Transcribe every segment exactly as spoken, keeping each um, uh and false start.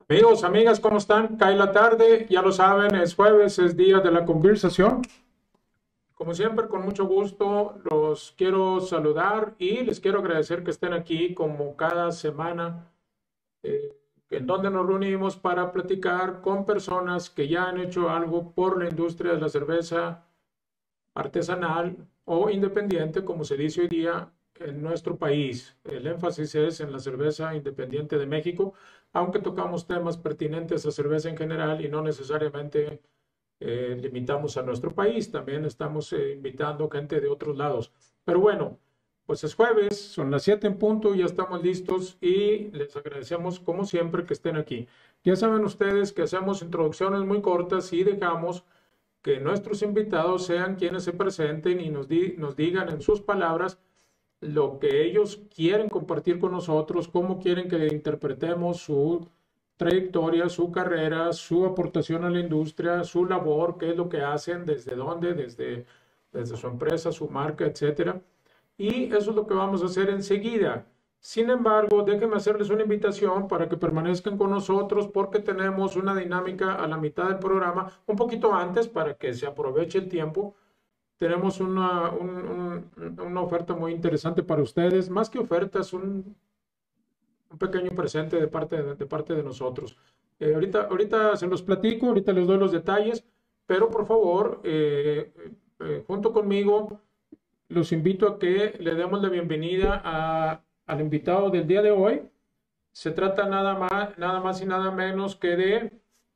Amigos, amigas, ¿cómo están? Cae la tarde, ya lo saben, es jueves, es día de la conversación. Como siempre, con mucho gusto los quiero saludar y les quiero agradecer que estén aquí como cada semana, eh, en donde nos reunimos para platicar con personas que ya han hecho algo por la industria de la cerveza artesanal o independiente, como se dice hoy día en nuestro país. El énfasis es en la cerveza independiente de México, aunque tocamos temas pertinentes a cerveza en general y no necesariamente eh, limitamos a nuestro país, también estamos eh, invitando gente de otros lados. Pero bueno, pues es jueves, son las siete en punto, ya estamos listos y les agradecemos como siempre que estén aquí. Ya saben ustedes que hacemos introducciones muy cortas y dejamos que nuestros invitados sean quienes se presenten y nos, di nos digan en sus palabras lo que ellos quieren compartir con nosotros, cómo quieren que interpretemos su trayectoria, su carrera, su aportación a la industria, su labor, qué es lo que hacen, desde dónde, desde, desde su empresa, su marca, etcétera. Y eso es lo que vamos a hacer enseguida. Sin embargo, déjenme hacerles una invitación para que permanezcan con nosotros porque tenemos una dinámica a la mitad del programa, un poquito antes para que se aproveche el tiempo. Tenemos una, un- un- una oferta muy interesante para ustedes, más que ofertas, un, un pequeño presente de parte de, de parte de nosotros. Eh, ahorita, ahorita se los platico, ahorita les doy los detalles, pero por favor, eh, eh, junto conmigo, los invito a que le demos la bienvenida a- al invitado del día de hoy. Se trata nada más, nada más y nada menos que de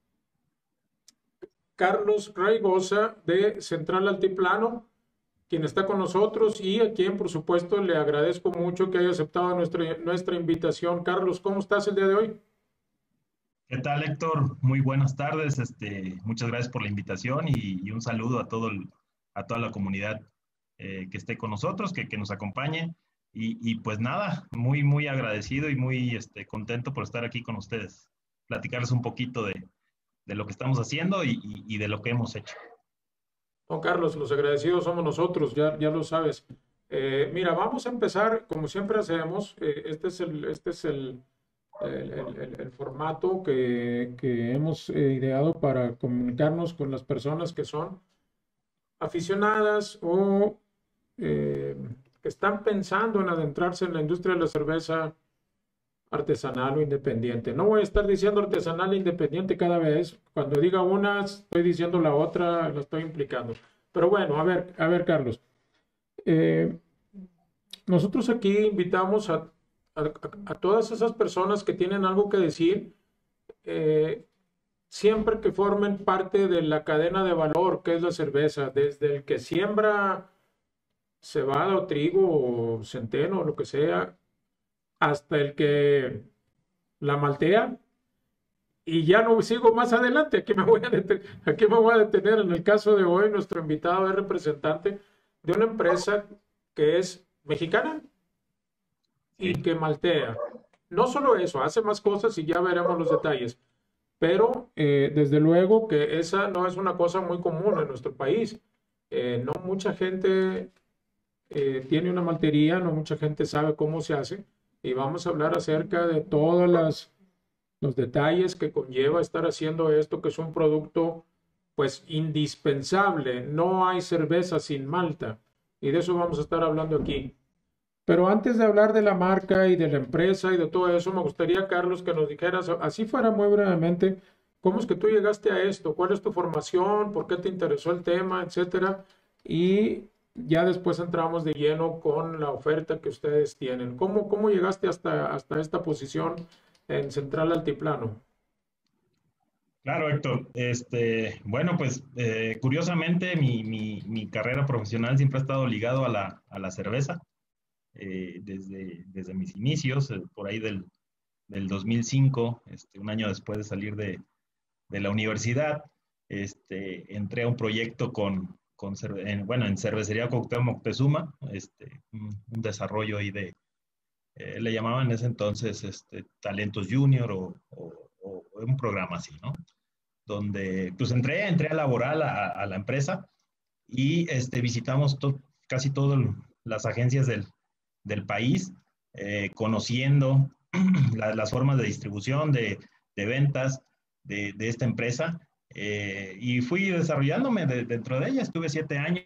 Carlos Raigosa de Central Altiplano, quien está con nosotros y a quien, por supuesto, le agradezco mucho que haya aceptado nuestra, nuestra invitación. Carlos, ¿cómo estás el día de hoy? ¿Qué tal, Héctor? Muy buenas tardes. Este, muchas gracias por la invitación y, y un saludo a todo el- a toda la comunidad eh, que esté con nosotros, que, que nos acompañe. Y, y pues nada, muy, muy agradecido y muy este, contento por estar aquí con ustedes. Platicarles un poquito de, de lo que estamos haciendo y, y- y de lo que hemos hecho. Don Carlos, los agradecidos somos nosotros, ya, ya lo sabes. Eh, mira, vamos a empezar como siempre hacemos. Eh, este es el, este es el, el, el- el- el formato que, que hemos eh, ideado para comunicarnos con las personas que son aficionadas o eh, que están pensando en adentrarse en la industria de la cerveza artesanal o independiente. No voy a estar diciendo artesanal e independiente cada vez. Cuando diga una, estoy diciendo la otra, la estoy implicando. Pero bueno, a ver, a ver, Carlos. Eh, nosotros aquí invitamos a, a- a todas esas personas que tienen algo que decir, eh, siempre que formen parte de la cadena de valor que es la cerveza, desde el que siembra cebada o trigo o centeno o lo que sea, hasta el que la maltea. Y ya no sigo más adelante, aquí me voy a detener, aquí me voy a detener. En el caso de hoy, nuestro invitado es representante de una empresa que es mexicana y ¿Sí? que maltea. No solo eso, hace más cosas y ya veremos los detalles. Pero eh, desde luego que esa no es una cosa muy común en nuestro país. Eh, no mucha gente eh, tiene una maltería, no mucha gente sabe cómo se hace. Y vamos a hablar acerca de todas las los detalles que conlleva estar haciendo esto, que es un producto pues indispensable. No hay cerveza sin malta y de eso vamos a estar hablando aquí. Pero antes de hablar de la marca y de la empresa y de todo eso, me gustaría, Carlos, que nos dijeras, así fuera muy brevemente, cómo es que tú llegaste a esto, cuál es tu formación, por qué te interesó el tema, etcétera. Y ya después entramos de lleno con la oferta que ustedes tienen. ¿Cómo, cómo llegaste hasta, hasta esta posición en Central Altiplano? Claro, Héctor. Este, bueno, pues eh, curiosamente mi, mi- mi carrera profesional siempre ha estado ligado a la, a la cerveza. Eh, desde, desde mis inicios, eh, por ahí del, del dos mil cinco, este, un año después de salir de, de la universidad, este, entré a un proyecto con, con cerve- en, bueno, en Cervecería Cuauhtémoc Moctezuma, este, un, un desarrollo ahí de, eh, le llamaban en ese entonces este, Talentos Junior o, o- o un programa así, ¿no? Donde pues entré, entré a laborar a, a la empresa y este, visitamos to casi todas las agencias del, del país, eh, conociendo la, las formas de distribución, de, de ventas de, de esta empresa eh, y fui desarrollándome de, dentro de ella. Estuve siete años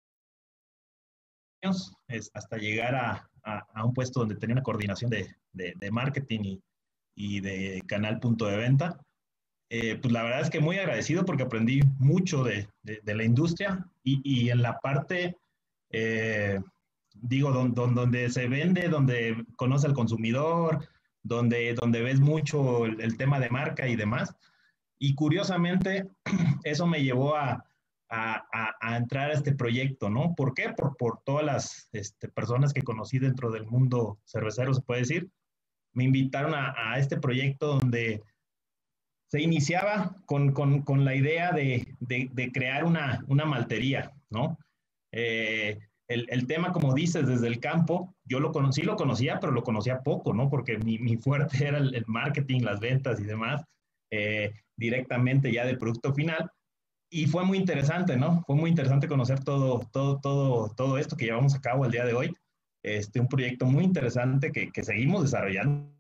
es, hasta llegar a, a, a, un puesto donde tenía una coordinación de, de, de marketing y, y de canal punto de venta. Eh, pues la verdad es que muy agradecido porque aprendí mucho de, de, de la industria y, y, en la parte, eh, digo, don, don, donde se vende, donde conoce al consumidor, donde, donde ves mucho el, el tema de marca y demás. Y curiosamente, eso me llevó a, a, a, a entrar a este proyecto, ¿no? ¿Por qué? Por, por todas las este, personas que conocí dentro del mundo cervecero, se puede decir. Me invitaron a, a este proyecto donde se iniciaba con, con, con la idea de, de, de crear una, una maltería, ¿no? Eh, el, el, tema, como dices, desde el campo, yo lo conocí, lo conocía, pero lo conocía poco, ¿no? Porque mi, mi fuerte era el, el marketing, las ventas y demás, eh, directamente ya del producto final. Y fue muy interesante, ¿no? Fue muy interesante conocer todo, todo, todo, todo esto que llevamos a cabo el día de hoy. Este, un proyecto muy interesante que, que seguimos desarrollando,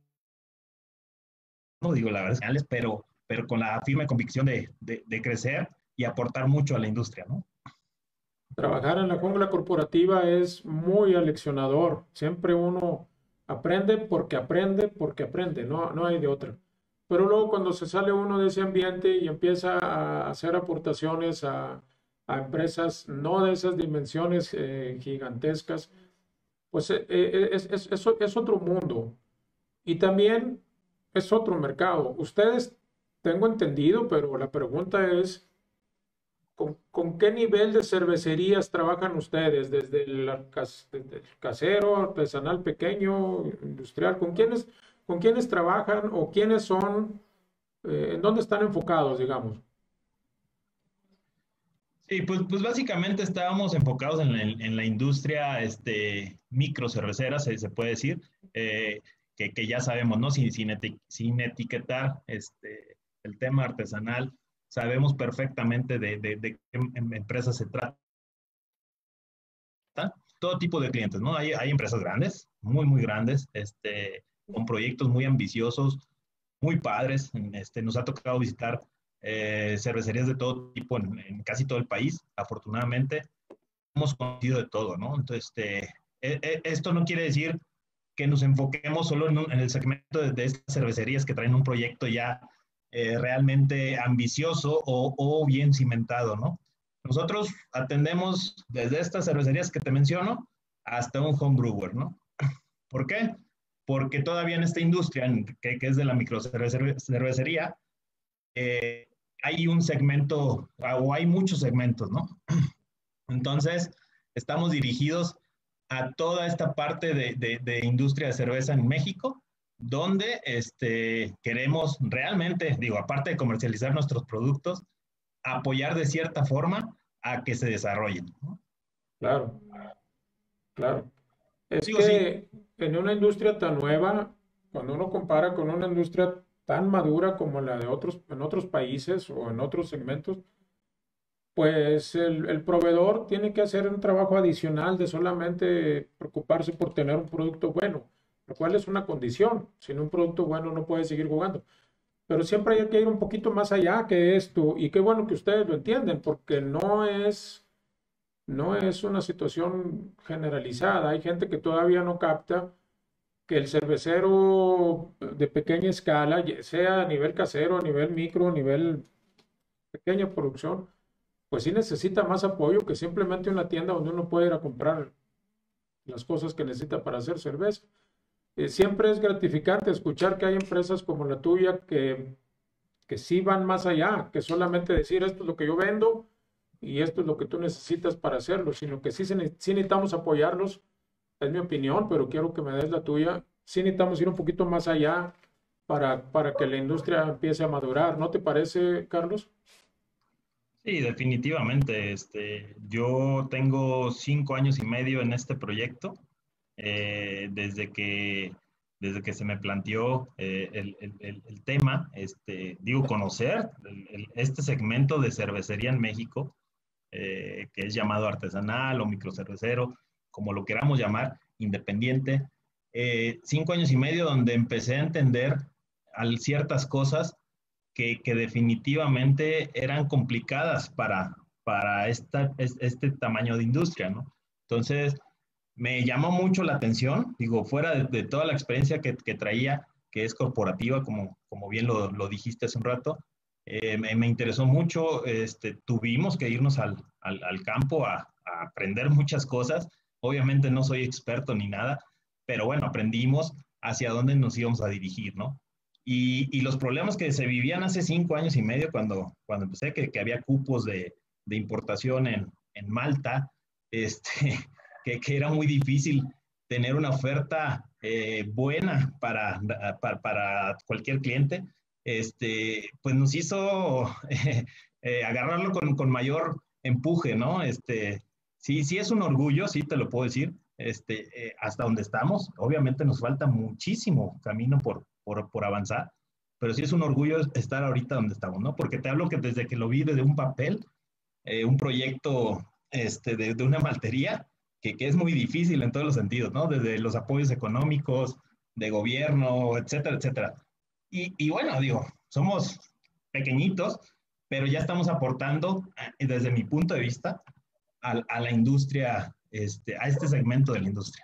no digo la verdad, pero, pero con la firme convicción de, de, de crecer y aportar mucho a la industria, ¿no? Trabajar en la jungla corporativa es muy aleccionador. Siempre uno aprende porque aprende porque aprende, no, no hay de otra. Pero luego cuando se sale uno de ese ambiente y empieza a hacer aportaciones a, a empresas no de esas dimensiones eh, gigantescas, pues eh, eh, es, es, es, es otro mundo y también es otro mercado. Ustedes, tengo entendido, pero la pregunta es... ¿Con, con qué nivel de cervecerías trabajan ustedes? ¿Desde el, cas- desde el casero, artesanal pequeño, industrial? ¿Con quiénes, con quiénes trabajan o quiénes son? Eh, ¿en dónde están enfocados, digamos? Sí, pues, pues básicamente estábamos enfocados en la, en la industria este, micro cervecera, se, se puede decir, eh, que, que ya sabemos, ¿no? Sin, sin, eti- sin etiquetar este, el tema artesanal, sabemos perfectamente de, de, de qué em- empresas se trata. Todo tipo de clientes, ¿no? Hay, hay empresas grandes, muy, muy grandes, este, con proyectos muy ambiciosos, muy padres. Este, nos ha tocado visitar eh, cervecerías de todo tipo en, en, casi todo el país, afortunadamente. Hemos conocido de todo, ¿no? Entonces, este, e, e, esto no quiere decir que nos enfoquemos solo en, un, en el segmento de, de, estas cervecerías que traen un proyecto ya eh, realmente ambicioso o, o bien cimentado, ¿no? Nosotros atendemos desde estas cervecerías que te menciono hasta un home brewer, ¿no? ¿Por qué? Porque todavía en esta industria, que, que es de la microcervecería, eh, hay un segmento, o hay muchos segmentos, ¿no? Entonces, estamos dirigidos a toda esta parte de, de, de industria de cerveza en México, donde este, queremos realmente, digo, aparte de comercializar nuestros productos, apoyar de cierta forma a que se desarrollen, ¿no? Claro, claro. Es Digo, sí, que en una industria tan nueva, cuando uno compara con una industria tan madura como la de otros, en otros países o en otros segmentos, pues el, el proveedor tiene que hacer un trabajo adicional de solamente preocuparse por tener un producto bueno, lo cual es una condición. Sin un producto bueno no puede seguir jugando. Pero siempre hay que ir un poquito más allá que esto. Y qué bueno que ustedes lo entienden, porque no es, no es una situación generalizada. Hay gente que todavía no capta que el cervecero de pequeña escala, sea a nivel casero, a nivel micro, a nivel pequeña producción, pues sí necesita más apoyo que simplemente una tienda donde uno puede ir a comprar las cosas que necesita para hacer cerveza. Eh, siempre es gratificante escuchar que hay empresas como la tuya que, que sí van más allá, que solamente decir esto es lo que yo vendo y esto es lo que tú necesitas para hacerlo, sino que sí, se, sí necesitamos apoyarlos, es mi opinión, pero quiero que me des la tuya. Sí necesitamos ir un poquito más allá para, para que la industria empiece a madurar. ¿No te parece, Carlos? sí, definitivamente. Este, yo tengo cinco años y medio en este proyecto, eh, desde que, desde que se me planteó eh, el, el, el, el, tema, este, digo, conocer el, el, este segmento de cervecería en México, eh, que es llamado artesanal o microcervecero, como lo queramos llamar, independiente. Eh, cinco años y medio donde empecé a entender a ciertas cosas que, que definitivamente eran complicadas para, para esta, este tamaño de industria, ¿no? Entonces, me llamó mucho la atención, digo, fuera de, de toda la experiencia que, que, traía, que es corporativa, como, como bien lo, lo dijiste hace un rato, eh, me, me, interesó mucho, este, tuvimos que irnos al, al, al campo a, a aprender muchas cosas, obviamente no soy experto ni nada, pero bueno, aprendimos hacia dónde nos íbamos a dirigir, ¿no? Y, y los problemas que se vivían hace cinco años y medio cuando, cuando empecé, que, que había cupos de, de importación en, en Malta, este, que, que era muy difícil tener una oferta eh, buena para, para, para, cualquier cliente, este, pues nos hizo eh, eh, agarrarlo con, con mayor empuje, ¿no? Este, sí, sí es un orgullo, sí te lo puedo decir, este, eh, hasta donde estamos. Obviamente nos falta muchísimo camino por, por, por avanzar, pero sí es un orgullo estar ahorita donde estamos, ¿no? Porque te hablo que desde que lo vi desde un papel, eh, un proyecto este, de, de una maltería, que, que es muy difícil en todos los sentidos, ¿no? Desde los apoyos económicos, de gobierno, etcétera, etcétera. Y, y bueno, digo, somos pequeñitos, pero ya estamos aportando, desde mi punto de vista, a, a la industria, este, a este segmento de la industria.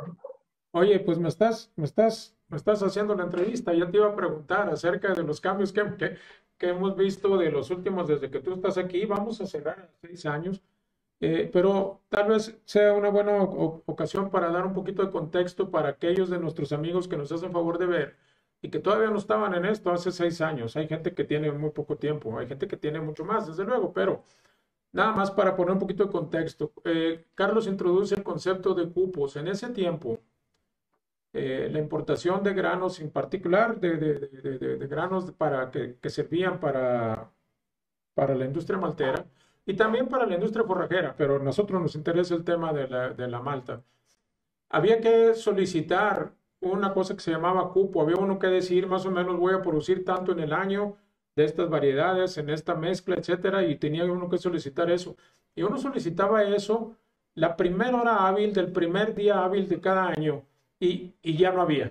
Oye, pues me estás, me estás, me estás haciendo la entrevista. Ya te iba a preguntar acerca de los cambios que, que, que hemos visto de los últimos desde que tú estás aquí. Vamos a cerrar seis años. Eh, pero tal vez sea una buena ocasión para dar un poquito de contexto para aquellos de nuestros amigos que nos hacen favor de ver y que todavía no estaban en esto hace seis años. Hay gente que tiene muy poco tiempo, hay gente que tiene mucho más, desde luego, pero nada más para poner un poquito de contexto. Eh, Carlos introduce el concepto de cupos. En ese tiempo, eh, la importación de granos, en particular de, de, de, de, de granos para que, que servían para, para la industria maltera, y también para la industria forrajera, pero a nosotros nos interesa el tema de la, de la malta. Había que solicitar una cosa que se llamaba cupo, había uno que decir más o menos voy a producir tanto en el año de estas variedades, en esta mezcla, etcétera, y tenía uno que solicitar eso. Y uno solicitaba eso la primera hora hábil del primer día hábil de cada año y, y ya no había.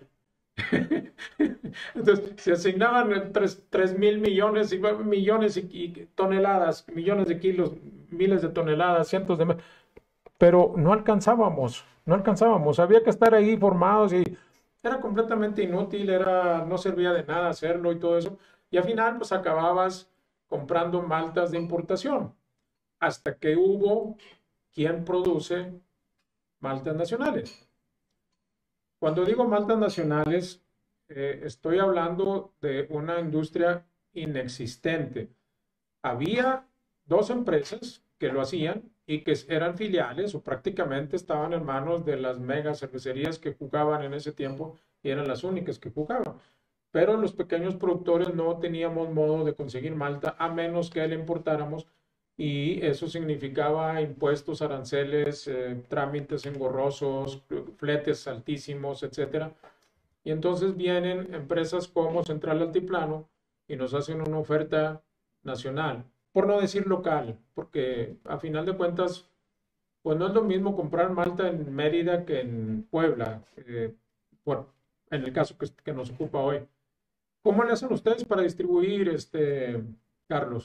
Entonces, se asignaban tres mil millones y millones y, y toneladas, millones de kilos, miles de toneladas, cientos de... Pero no alcanzábamos, no alcanzábamos. Había que estar ahí formados y era completamente inútil, era, no servía de nada hacerlo y todo eso. Y al final, pues acababas comprando maltas de importación, hasta que hubo quien produce maltas nacionales. Cuando digo maltas nacionales, eh, estoy hablando de una industria inexistente. Había dos empresas que lo hacían y que eran filiales o prácticamente estaban en manos de las mega cervecerías que jugaban en ese tiempo y eran las únicas que jugaban. Pero los pequeños productores no teníamos modo de conseguir malta a menos que la importáramos y eso significaba impuestos, aranceles, eh, trámites engorrosos, fletes altísimos, etcétera. Y entonces vienen empresas como Central Altiplano y nos hacen una oferta nacional, por no decir local, porque a final de cuentas, pues no es lo mismo comprar malta en Mérida que en Puebla, eh, bueno, en el caso que, que nos ocupa hoy. ¿Cómo le hacen ustedes para distribuir, este, Carlos?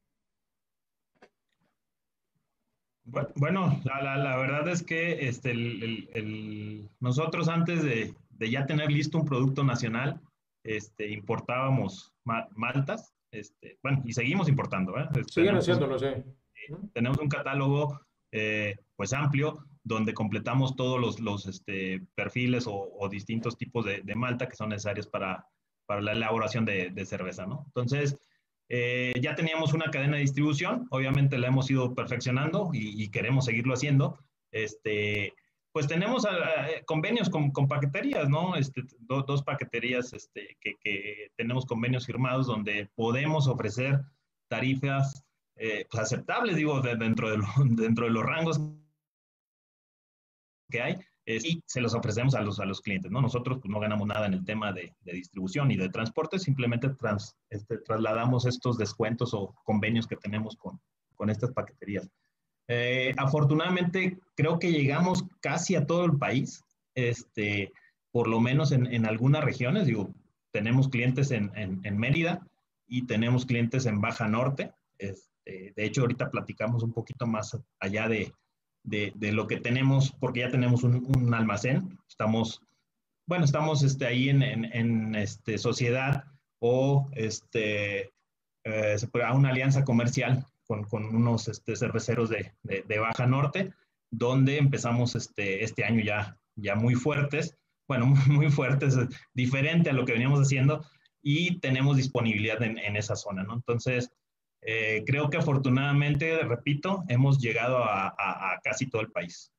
Bueno, la, la, la verdad es que este, el, el, el, nosotros antes de, de, ya tener listo un producto nacional, este, importábamos ma maltas, este, bueno, y seguimos importando, ¿eh? Siguen Tenemos, haciéndolo, sí. eh, tenemos un catálogo eh, pues amplio donde completamos todos los, los este, perfiles o, o distintos tipos de, de malta que son necesarios para, para la elaboración de, de cerveza, ¿no? Entonces, Eh, ya teníamos una cadena de distribución, obviamente la hemos ido perfeccionando y, y queremos seguirlo haciendo. Este, pues tenemos a, a, convenios con, con paqueterías, ¿no? Este, do, dos paqueterías este, que, que tenemos convenios firmados donde podemos ofrecer tarifas eh, pues aceptables, digo, de, dentro, de lo, dentro de los rangos que hay. Eh, y se los ofrecemos a los, a los clientes, ¿no? Nosotros pues, no ganamos nada en el tema de, de distribución y de transporte, simplemente trans, este, trasladamos estos descuentos o convenios que tenemos con, con estas paqueterías. Eh, afortunadamente, creo que llegamos casi a todo el país, este, por lo menos en, en algunas regiones, digo, tenemos clientes en, en, en Mérida y tenemos clientes en Baja Norte. Este, de hecho, ahorita platicamos un poquito más allá de, de, de lo que tenemos, porque ya tenemos un, un almacén. Estamos, bueno, estamos este, ahí en, en, en este, sociedad o este, eh, a una alianza comercial con, con unos este, cerveceros de, de, de Baja Norte, donde empezamos este, este año ya, ya muy fuertes, bueno, muy, muy fuertes, diferente a lo que veníamos haciendo, y tenemos disponibilidad en, en esa zona, ¿no? Entonces, eh, creo que afortunadamente, repito, hemos llegado a, a, a casi todo el país.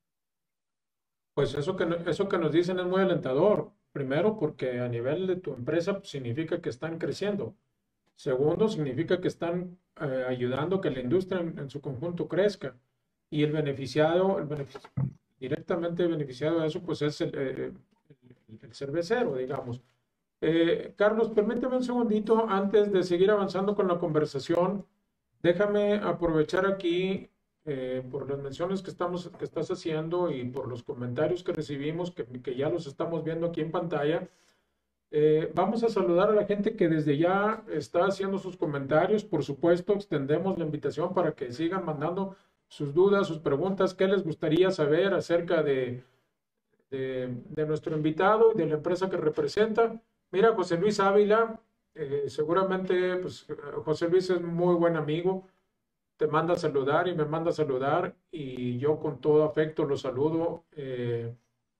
Pues eso que, no- eso que nos dicen es muy alentador. Primero, porque a nivel de tu empresa pues, significa que están creciendo. Segundo, significa que están eh, ayudando a que la industria en, en su conjunto crezca. Y el beneficiado, el benefici- directamente beneficiado de eso, pues es el, eh, el- el cervecero, digamos. Eh, Carlos, permíteme un segundito antes de seguir avanzando con la conversación. Déjame aprovechar aquí eh, por las menciones que estamos, que estás haciendo y por los comentarios que recibimos, que, que ya los estamos viendo aquí en pantalla. Eh, vamos a saludar a la gente que desde ya está haciendo sus comentarios. Por supuesto, extendemos la invitación para que sigan mandando sus dudas, sus preguntas, qué les gustaría saber acerca de, de, de nuestro invitado y de la empresa que representa. Mira, José Luis Ávila, eh, seguramente, pues José Luis es muy buen amigo, te manda a saludar y me manda a saludar y yo con todo afecto lo saludo. Eh,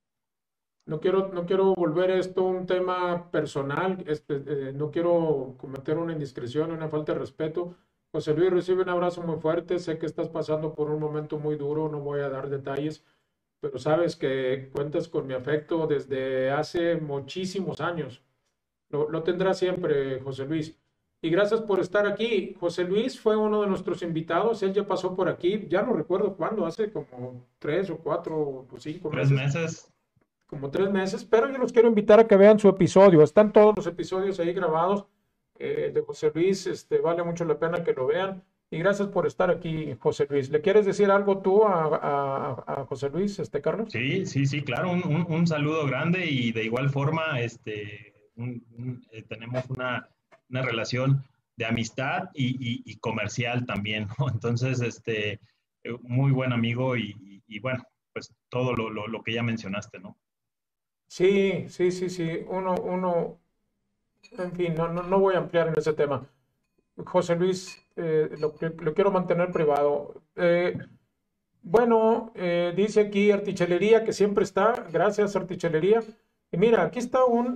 no quiero, no quiero volver esto un tema personal, este, eh, no quiero cometer una indiscreción, una falta de respeto. José Luis, recibe un abrazo muy fuerte, sé que estás pasando por un momento muy duro, no voy a dar detalles, pero sabes que cuentas con mi afecto desde hace muchísimos años. Lo, lo tendrá siempre, José Luis. Y gracias por estar aquí. José Luis fue uno de nuestros invitados, él ya pasó por aquí, ya no recuerdo cuándo, hace como tres o cuatro o cinco Tres meses, meses. como tres meses, pero yo los quiero invitar a que vean su episodio. Están todos los episodios ahí grabados eh, de José Luis, este, vale mucho la pena que lo vean. Y gracias por estar aquí, José Luis. ¿Le quieres decir algo tú a, a- a José Luis, este, Carlos? Sí, sí, sí, claro, un, un- un saludo grande y de igual forma, este, un- un- eh, tenemos una, una relación de amistad y, y- y comercial también, ¿no? Entonces, este, eh, muy buen amigo y, y- y bueno, pues todo lo, lo- lo que ya mencionaste, ¿no? Sí, sí, sí, sí. Uno, uno, en fin, no, no, no voy a ampliar en ese tema. José Luis, eh, lo, lo quiero mantener privado. Eh, bueno, eh, dice aquí Artichelería que siempre está. Gracias, Artichelería. Y mira, aquí está un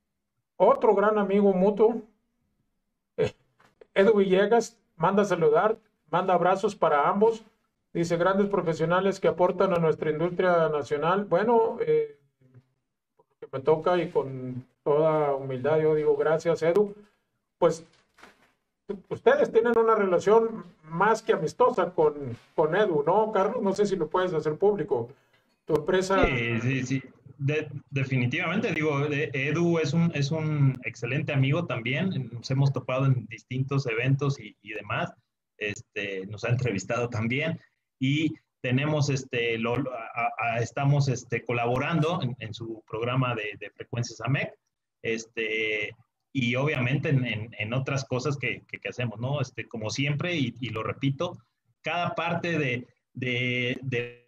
otro gran amigo mutuo, eh, Edu Villegas, manda saludar, manda abrazos para ambos. Dice grandes profesionales que aportan a nuestra industria nacional. Bueno, eh, que me toca y con toda humildad yo digo gracias, Edu. Pues ustedes tienen una relación más que amistosa con, con Edu, ¿no, Carlos? No sé si lo puedes hacer público. Tu empresa, Sí, sí, sí. De- definitivamente, digo, de- Edu es un, es un excelente amigo también. Nos hemos topado en distintos eventos y, y demás. Este, nos ha entrevistado también y tenemos, este, lo, a- a- estamos este, colaborando en, en su programa de, de Frecuencias A M E C. Este, y obviamente en, en- en otras cosas que, que- que hacemos, ¿no? Este, como siempre, y, y lo repito, cada parte de, de, de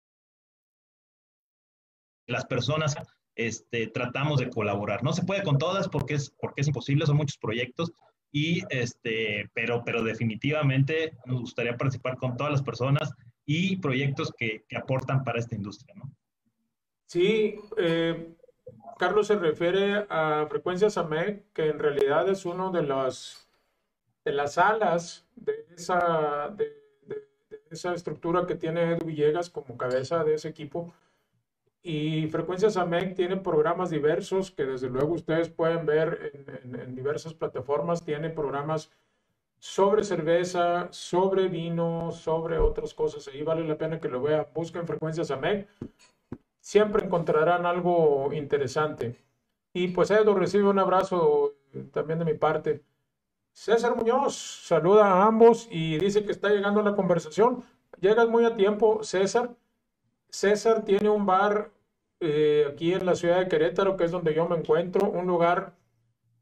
las personas este, tratamos de colaborar. No se puede con todas porque es, porque es imposible, son muchos proyectos, y, este, pero, pero definitivamente nos gustaría participar con todas las personas y proyectos que, que aportan para esta industria, ¿no? sí, eh, Carlos se refiere a Frecuencias A M E C, que en realidad es uno de las, de las alas de esa, de, de- de esa estructura que tiene Edu Villegas como cabeza de ese equipo. Y Frecuencias A M E C tiene programas diversos que desde luego ustedes pueden ver en, en- en diversas plataformas. Tiene programas sobre cerveza, sobre vino, sobre otras cosas. Ahí vale la pena que lo vean. Busquen Frecuencias A M E C. Siempre encontrarán algo interesante. Y pues Edu recibe un abrazo eh, también de mi parte. César Muñoz saluda a ambos y dice que está llegando a la conversación. Llegas muy a tiempo, César. César tiene un bar eh, aquí en la ciudad de Querétaro, que es donde yo me encuentro, un lugar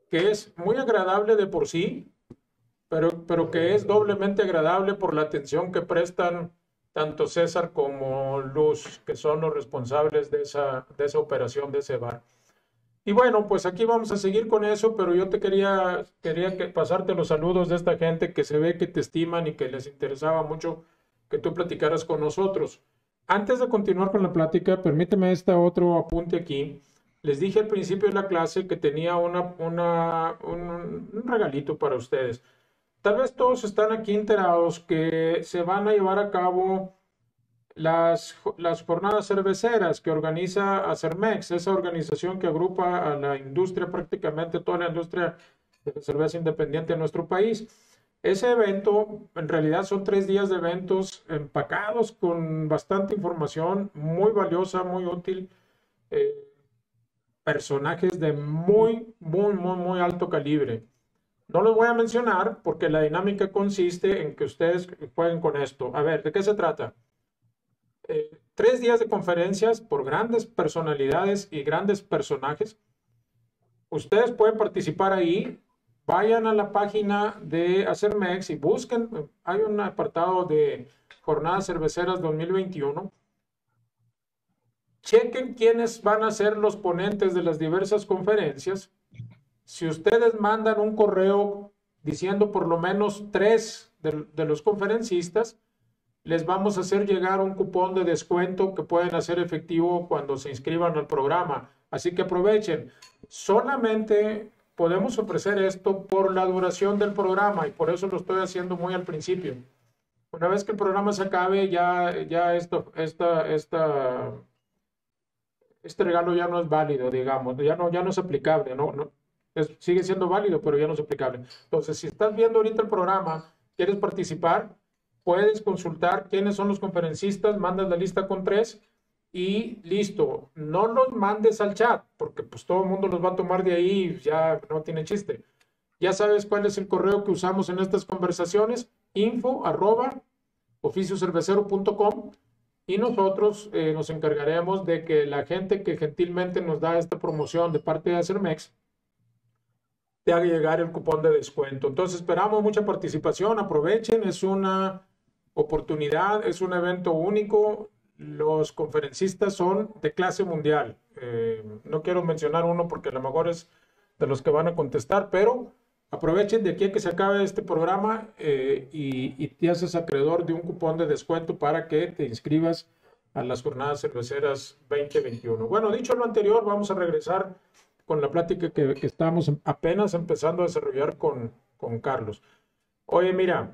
que es muy agradable de por sí, pero, pero que es doblemente agradable por la atención que prestan tanto César como Luz, que son los responsables de esa, de esa operación, de ese bar. Y bueno, pues aquí vamos a seguir con eso, pero yo te quería, quería que pasarte los saludos de esta gente que se ve que te estiman y que les interesaba mucho que tú platicaras con nosotros. Antes de continuar con la plática, permíteme este otro apunte aquí. Les dije al principio de la clase que tenía una, una, un, un regalito para ustedes. Tal vez todos están aquí enterados que se van a llevar a cabo las, las jornadas cerveceras que organiza Acermex, esa organización que agrupa a la industria, prácticamente toda la industria de la cerveza independiente de nuestro país. Ese evento, en realidad son tres días de eventos empacados con bastante información muy valiosa, muy útil, eh, personajes de muy, muy, muy, muy alto calibre. No los voy a mencionar porque la dinámica consiste en que ustedes jueguen con esto. A ver, ¿de qué se trata? Eh, tres días de conferencias por grandes personalidades y grandes personajes. Ustedes pueden participar ahí. Vayan a la página de Acermex y busquen. Hay un apartado de Jornadas Cerveceras dos mil veintiuno. Chequen quiénes van a ser los ponentes de las diversas conferencias. Si ustedes mandan un correo diciendo por lo menos tres de, de los conferencistas, les vamos a hacer llegar un cupón de descuento que pueden hacer efectivo cuando se inscriban al programa. Así que aprovechen. Solamente podemos ofrecer esto por la duración del programa y por eso lo estoy haciendo muy al principio. Una vez que el programa se acabe, ya, ya esto, esta, esta, este regalo ya no es válido, digamos, ya no, ya no es aplicable, ¿no? No es, sigue siendo válido, pero ya no es aplicable. Entonces, si estás viendo ahorita el programa, quieres participar, puedes consultar quiénes son los conferencistas, mandas la lista con tres y listo. No los mandes al chat, porque pues todo el mundo los va a tomar de ahí y ya no tiene chiste. Ya sabes cuál es el correo que usamos en estas conversaciones, info arroba oficiocervecero punto com, y nosotros eh, nos encargaremos de que la gente que gentilmente nos da esta promoción de parte de Acermex te haga llegar el cupón de descuento. Entonces esperamos mucha participación, aprovechen, es una oportunidad, es un evento único, los conferencistas son de clase mundial. Eh, no quiero mencionar uno porque a lo mejor es de los que van a contestar, pero aprovechen de aquí a que se acabe este programa eh, y, y te haces acreedor de un cupón de descuento para que te inscribas a las jornadas cerveceras veinte veintiuno. Bueno, dicho lo anterior, vamos a regresar con la plática que, que estamos apenas empezando a desarrollar con, con Carlos. Oye, mira,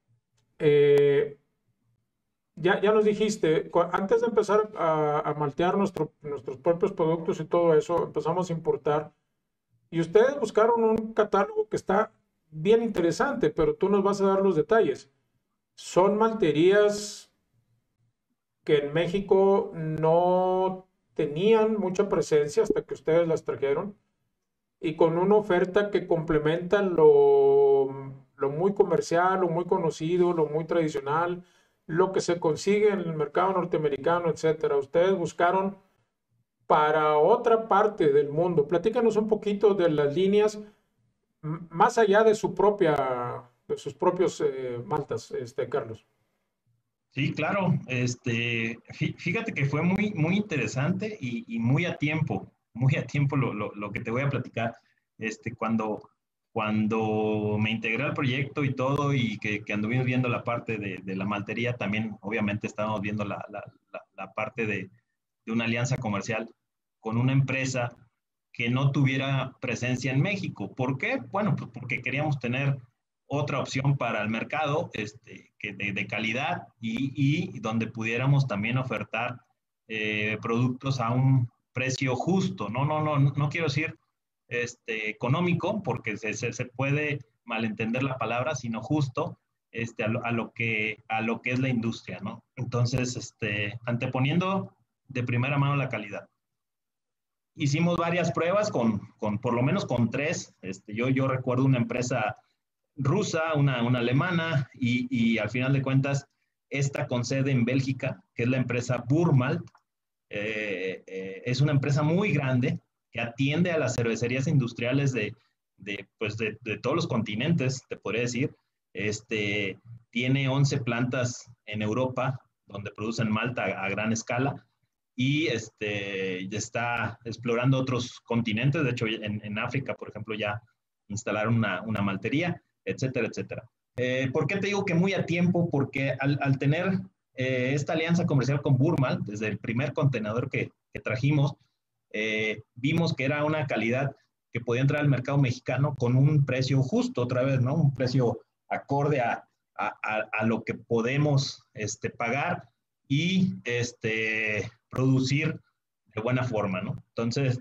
eh, ya, ya nos dijiste, antes de empezar a, a maltear nuestro, nuestros propios productos y todo eso, empezamos a importar. Y ustedes buscaron un catálogo que está bien interesante, pero tú nos vas a dar los detalles. Son malterías que en México no tenían mucha presencia hasta que ustedes las trajeron y con una oferta que complementa lo, lo muy comercial, lo muy conocido, lo muy tradicional, lo que se consigue en el mercado norteamericano, etcétera. Ustedes buscaron para otra parte del mundo. Platícanos un poquito de las líneas más allá de su propia, de sus propios eh, maltas, este, Carlos. Sí, claro. Este, fíjate que fue muy, muy interesante y, y muy a tiempo, muy a tiempo lo, lo, lo que te voy a platicar. Este, cuando, cuando me integré al proyecto y todo y que, que anduvimos viendo la parte de, de la maltería, también obviamente estábamos viendo la, la, la, la parte de, de una alianza comercial con una empresa que no tuviera presencia en México. ¿Por qué? Bueno, pues porque queríamos tener otra opción para el mercado este, que de, de calidad y, y donde pudiéramos también ofertar eh, productos a un precio justo. No, no, no, no quiero decir este, económico, porque se, se, se puede malentender la palabra, sino justo este, a, lo, a, lo que, a lo que es la industria, ¿no? Entonces, este, anteponiendo de primera mano la calidad. Hicimos varias pruebas con, con por lo menos con tres. Este, yo, yo recuerdo una empresa rusa, una, una alemana y, y al final de cuentas esta con sede en Bélgica, que es la empresa Burmalt. Eh, eh, es una empresa muy grande que atiende a las cervecerías industriales de, de, pues de, de todos los continentes, te podría decir. Este, tiene once plantas en Europa donde producen malta a, a gran escala y este, está explorando otros continentes. De hecho, en, en África, por ejemplo, ya instalaron una, una maltería, etcétera, etcétera. Eh, ¿Por qué te digo que muy a tiempo? Porque al, al tener eh, esta alianza comercial con Burmal, desde el primer contenedor que, que trajimos, eh, vimos que era una calidad que podía entrar al mercado mexicano con un precio justo, otra vez, ¿no? Un precio acorde a, a, a lo que podemos este, pagar y este, producir de buena forma, ¿no? Entonces,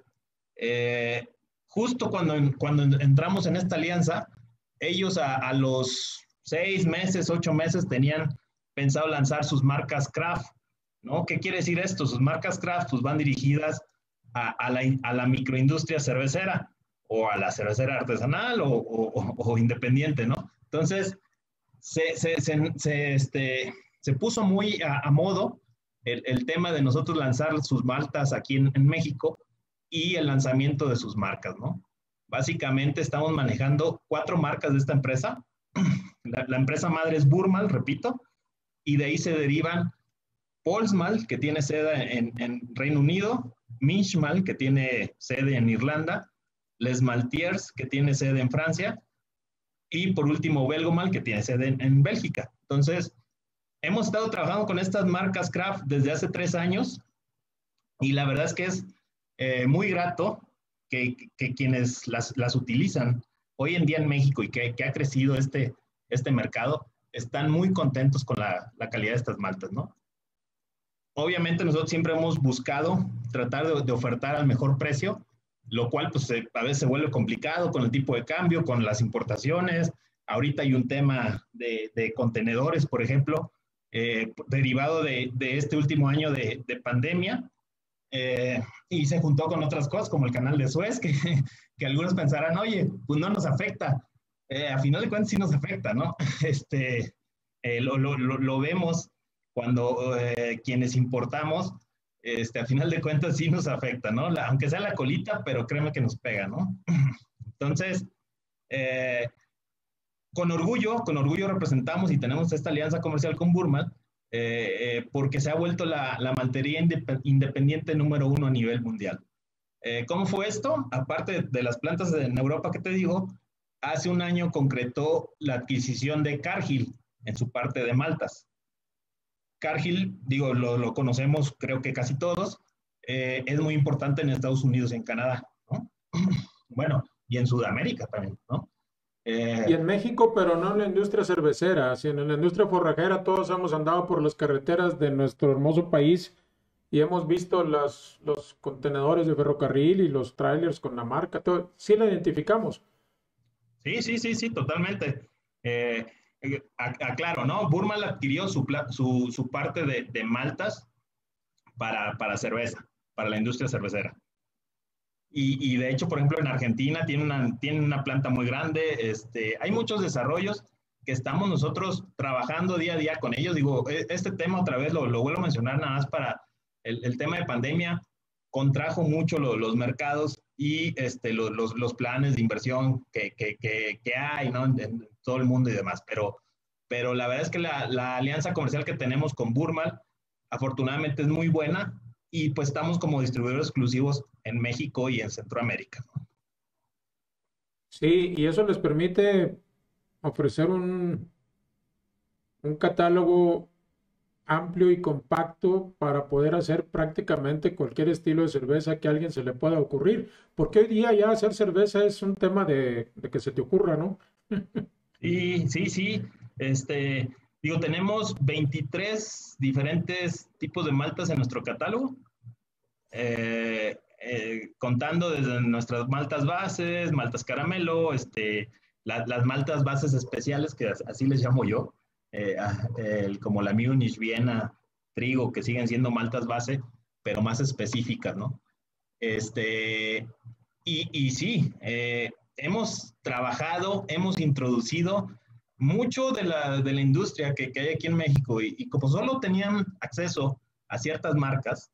eh, justo cuando, cuando entramos en esta alianza, ellos a, a los seis meses, ocho meses tenían pensado lanzar sus marcas craft, ¿no? ¿Qué quiere decir esto? Sus marcas craft pues, van dirigidas a, a, la, a la microindustria cervecera o a la cervecera artesanal o, o, o independiente, ¿no? Entonces, se, se, se, se, este, se puso muy a, a modo el, el, tema de nosotros lanzar sus maltas aquí en, en México y el lanzamiento de sus marcas, ¿no? Básicamente estamos manejando cuatro marcas de esta empresa. La, la empresa madre es Burmal, repito, y de ahí se derivan Polsmal, que tiene sede en, en Reino Unido, Minchmal, que tiene sede en Irlanda, Les Maltiers, que tiene sede en Francia, y por último Belgomal, que tiene sede en, en Bélgica. Entonces, hemos estado trabajando con estas marcas craft desde hace tres años y la verdad es que es eh, muy grato que, que quienes las, las utilizan hoy en día en México y que, que ha crecido este, este mercado, están muy contentos con la, la calidad de estas maltas, ¿no? Obviamente nosotros siempre hemos buscado tratar de, de ofertar al mejor precio, lo cual pues a veces se vuelve complicado con el tipo de cambio, con las importaciones. Ahorita hay un tema de, de contenedores, por ejemplo, eh, derivado de, de este último año de, de pandemia, eh, y se juntó con otras cosas como el canal de Suez, que, que algunos pensarán, oye, pues no nos afecta. Eh, a final de cuentas sí nos afecta, ¿no? Este, eh, lo, lo, lo vemos cuando eh, quienes importamos, este, a final de cuentas sí nos afecta, ¿no? La, aunque sea la colita, pero créeme que nos pega, ¿no? Entonces, eh, con orgullo, con orgullo representamos y tenemos esta alianza comercial con Burmal, eh, eh, porque se ha vuelto la, la maltería indep independiente número uno a nivel mundial. Eh, ¿Cómo fue esto? Aparte de, de las plantas en Europa que te digo, hace un año concretó la adquisición de Cargill en su parte de maltas. Cargill, digo, lo, lo conocemos creo que casi todos, eh, es muy importante en Estados Unidos y en Canadá, ¿no? Bueno, y en Sudamérica también, ¿no? Eh, y en México, pero no en la industria cervecera, sino en la industria forrajera. Todos hemos andado por las carreteras de nuestro hermoso país y hemos visto las, los contenedores de ferrocarril y los trailers con la marca. Todo, sí la identificamos. Sí, sí, sí, sí, totalmente. Eh, aclaro, ¿no? Burmal adquirió su, su, su parte de, de maltas para, para cerveza, para la industria cervecera. Y, y, de hecho, por ejemplo, en Argentina tiene una, tiene una planta muy grande. Este, hay muchos desarrollos que estamos nosotros trabajando día a día con ellos. Digo, este tema otra vez lo, lo vuelvo a mencionar nada más para el, el tema de pandemia, contrajo mucho lo, los mercados y este, lo, los, los planes de inversión que, que, que, que hay, ¿no? En, en todo el mundo y demás. Pero, pero la verdad es que la, la alianza comercial que tenemos con Burmal, afortunadamente es muy buena. Y pues estamos como distribuidores exclusivos en México y en Centroamérica, ¿no? Sí, y eso les permite ofrecer un, un catálogo amplio y compacto para poder hacer prácticamente cualquier estilo de cerveza que a alguien se le pueda ocurrir. Porque hoy día ya hacer cerveza es un tema de, de que se te ocurra, ¿no? Sí, sí, sí. Este, digo, tenemos veintitrés diferentes tipos de maltas en nuestro catálogo, eh, eh, contando desde nuestras maltas bases, maltas caramelo, este, la, las maltas bases especiales, que así les llamo yo, eh, el, como la Munich, Viena, Trigo, que siguen siendo maltas base, pero más específicas, ¿no? Este, y, y sí, eh, hemos trabajado, hemos introducido mucho de la, de la industria que, que hay aquí en México y, y como solo tenían acceso a ciertas marcas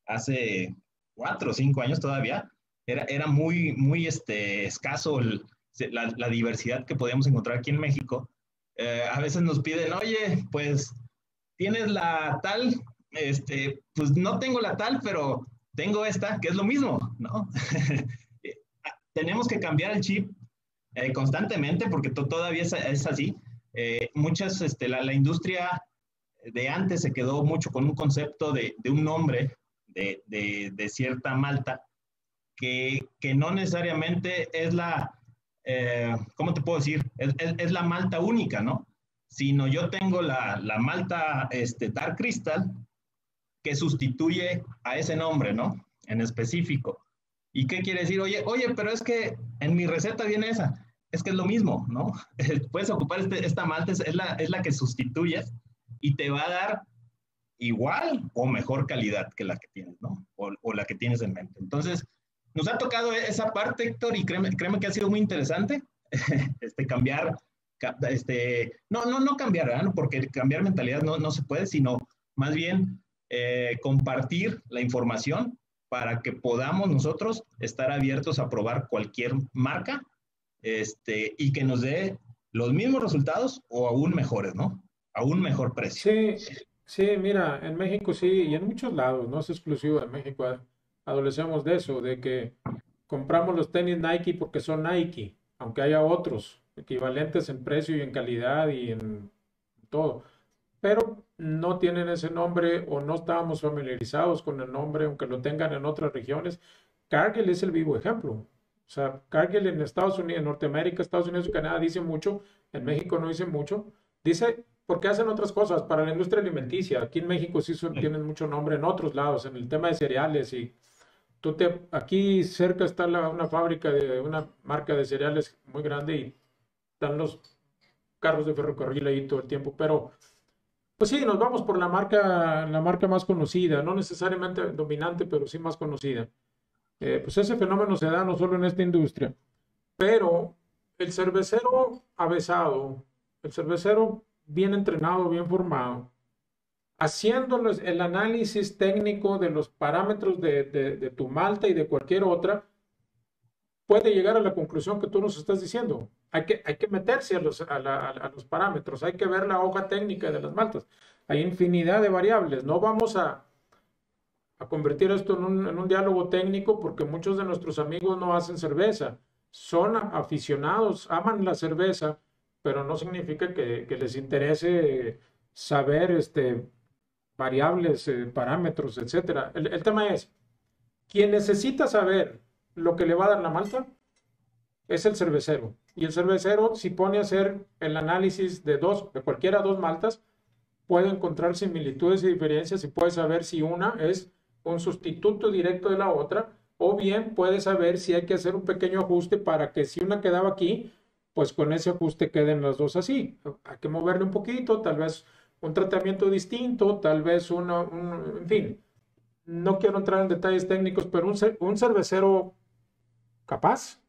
hace cuatro o cinco años todavía, era, era muy, muy este, escaso el la, la diversidad que podíamos encontrar aquí en México, eh, a veces nos piden, oye, pues tienes la tal, este, pues no tengo la tal, pero tengo esta, que es lo mismo, ¿no? Tenemos que cambiar el chip eh, constantemente porque to todavía es, es así. Eh, muchas, este, la, la industria de antes se quedó mucho con un concepto de, de un nombre de, de, de cierta malta que, que no necesariamente es la, eh, ¿cómo te puedo decir? Es, es, es, la malta única, ¿no? Sino yo tengo la, la malta este, Dark Crystal que sustituye a ese nombre, ¿no? En específico. ¿Y qué quiere decir? Oye, oye, pero es que en mi receta viene esa. Es que es lo mismo, ¿no? Puedes ocupar este, esta malta, es la, es la que sustituyes y te va a dar igual o mejor calidad que la que tienes, ¿no? O, o la que tienes en mente. Entonces, nos ha tocado esa parte, Héctor, y créeme, créeme que ha sido muy interesante este, cambiar, este, no, no, no cambiar, ¿verdad? Porque cambiar mentalidad no, no se puede, sino más bien eh, compartir la información para que podamos nosotros estar abiertos a probar cualquier marca este, y que nos dé los mismos resultados o aún mejores, ¿no? A un mejor precio. Sí, sí, mira, en México sí, y en muchos lados, no es exclusivo de México, a- adolecemos de eso, de que compramos los tenis Nike porque son Nike, aunque haya otros equivalentes en precio y en calidad y en todo, pero no tienen ese nombre o no estábamos familiarizados con el nombre, aunque lo tengan en otras regiones. Cargill es el vivo ejemplo. O sea, Cargill en Estados Unidos, en Norteamérica, Estados Unidos y Canadá dice mucho, en México no dice mucho. Dice porque hacen otras cosas para la industria alimenticia. Aquí en México sí son- tienen mucho nombre en otros lados, en el tema de cereales y tú te, aquí cerca está la- una fábrica de una marca de cereales muy grande y están los carros de ferrocarril ahí todo el tiempo, pero pues sí, nos vamos por la marca, la marca más conocida, no necesariamente dominante, pero sí más conocida. Eh, pues ese fenómeno se da no solo en esta industria, pero el cervecero avesado, el cervecero bien entrenado, bien formado, haciendo los- el análisis técnico de los parámetros de, de- de tu malta y de cualquier otra, puede llegar a la conclusión que tú nos estás diciendo. Hay que, hay que meterse a los, a la- a los parámetros, hay que ver la hoja técnica de las maltas. Hay infinidad de variables. No vamos a, a convertir esto en un, en un diálogo técnico porque muchos de nuestros amigos no hacen cerveza. Son aficionados, aman la cerveza, pero no significa que, que les interese saber este, variables, eh, parámetros, etcétera. El, el tema es, quien necesita saber lo que le va a dar la malta es el cervecero. Y el cervecero, si pone a hacer el análisis de dos, de cualquiera dos maltas, puede encontrar similitudes y diferencias y puede saber si una es un sustituto directo de la otra, o bien puede saber si hay que hacer un pequeño ajuste para que si una quedaba aquí, pues con ese ajuste queden las dos así. Hay que moverle un poquito, tal vez un tratamiento distinto, tal vez una, un, en fin. No quiero entrar en detalles técnicos, pero un, un cervecero capaz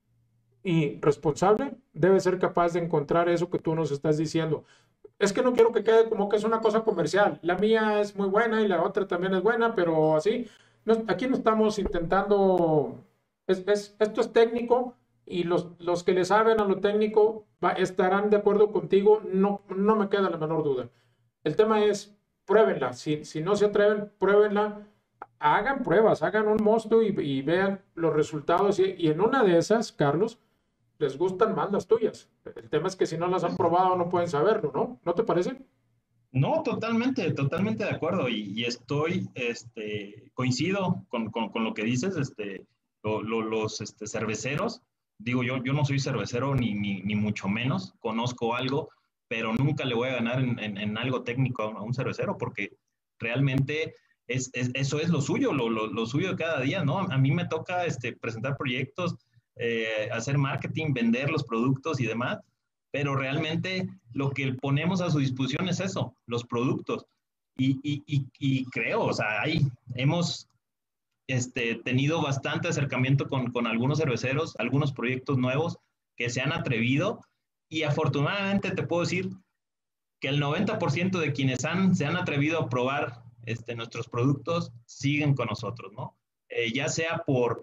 y responsable debe ser capaz de encontrar eso que tú nos estás diciendo. Es que no quiero que quede como que es una cosa comercial. La mía es muy buena y la otra también es buena, pero así, no, aquí no estamos intentando, es, es, esto es técnico y los, los que le saben a lo técnico va, estarán de acuerdo contigo, no, no me queda la menor duda. El tema es, pruébenla, si, si no se atreven, pruébenla, hagan pruebas, hagan un mosto y, y vean los resultados y, y en una de esas, Carlos, les gustan más las tuyas. El tema es que si no las han probado no pueden saberlo, ¿no? ¿No te parece? No, totalmente, totalmente de acuerdo y, y estoy, este, coincido con, con, con, lo que dices, este, lo, lo, los este, cerveceros, digo yo, yo no soy cervecero ni, ni, ni mucho menos, conozco algo, pero nunca le voy a ganar en, en, en algo técnico a un, a un cervecero porque realmente es, es, eso es lo suyo, lo, lo, lo, suyo de cada día, ¿no? A mí me toca este, presentar proyectos, eh, hacer marketing, vender los productos y demás, pero realmente lo que ponemos a su disposición es eso, los productos. Y, y, y, y creo, o sea, ahí hemos este, tenido bastante acercamiento con, con algunos cerveceros, algunos proyectos nuevos que se han atrevido y afortunadamente te puedo decir que el noventa por ciento de quienes han, se han atrevido a probar este, nuestros productos siguen con nosotros, ¿no? Eh, ya sea por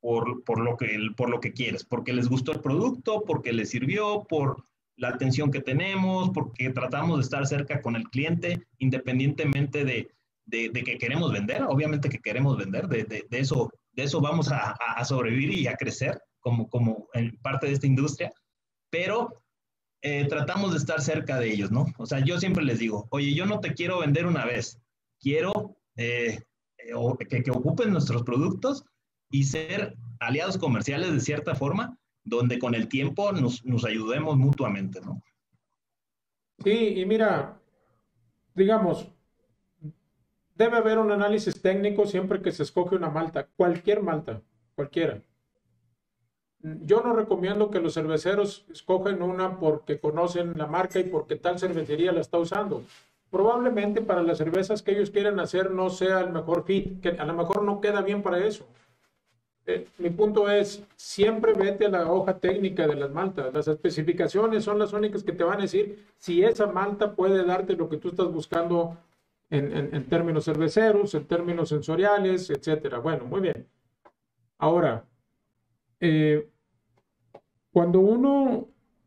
por, por, lo que, por lo que quieres, porque les gustó el producto, porque les sirvió, por la atención que tenemos, porque tratamos de estar cerca con el cliente, independientemente de, de, de que queremos vender, obviamente que queremos vender, de, de, de eso, de eso vamos a, a sobrevivir y a crecer como, como en parte de esta industria, pero eh, tratamos de estar cerca de ellos, ¿no? O sea, yo siempre les digo, oye, yo no te quiero vender una vez, quiero eh, eh, que, que ocupen nuestros productos y ser aliados comerciales de cierta forma, donde con el tiempo nos, nos ayudemos mutuamente, ¿no? Sí, y mira, digamos, debe haber un análisis técnico siempre que se escoge una malta, cualquier malta, cualquiera. Yo no recomiendo que los cerveceros escogen una porque conocen la marca y porque tal cervecería la está usando. Probablemente para las cervezas que ellos quieren hacer no sea el mejor fit, que a lo mejor no queda bien para eso. Eh, mi punto es, siempre vete a la hoja técnica de las maltas. Las especificaciones son las únicas que te van a decir si esa malta puede darte lo que tú estás buscando en, en, en términos cerveceros, en términos sensoriales, etcétera. Bueno, muy bien. Ahora, eh, cuando uno,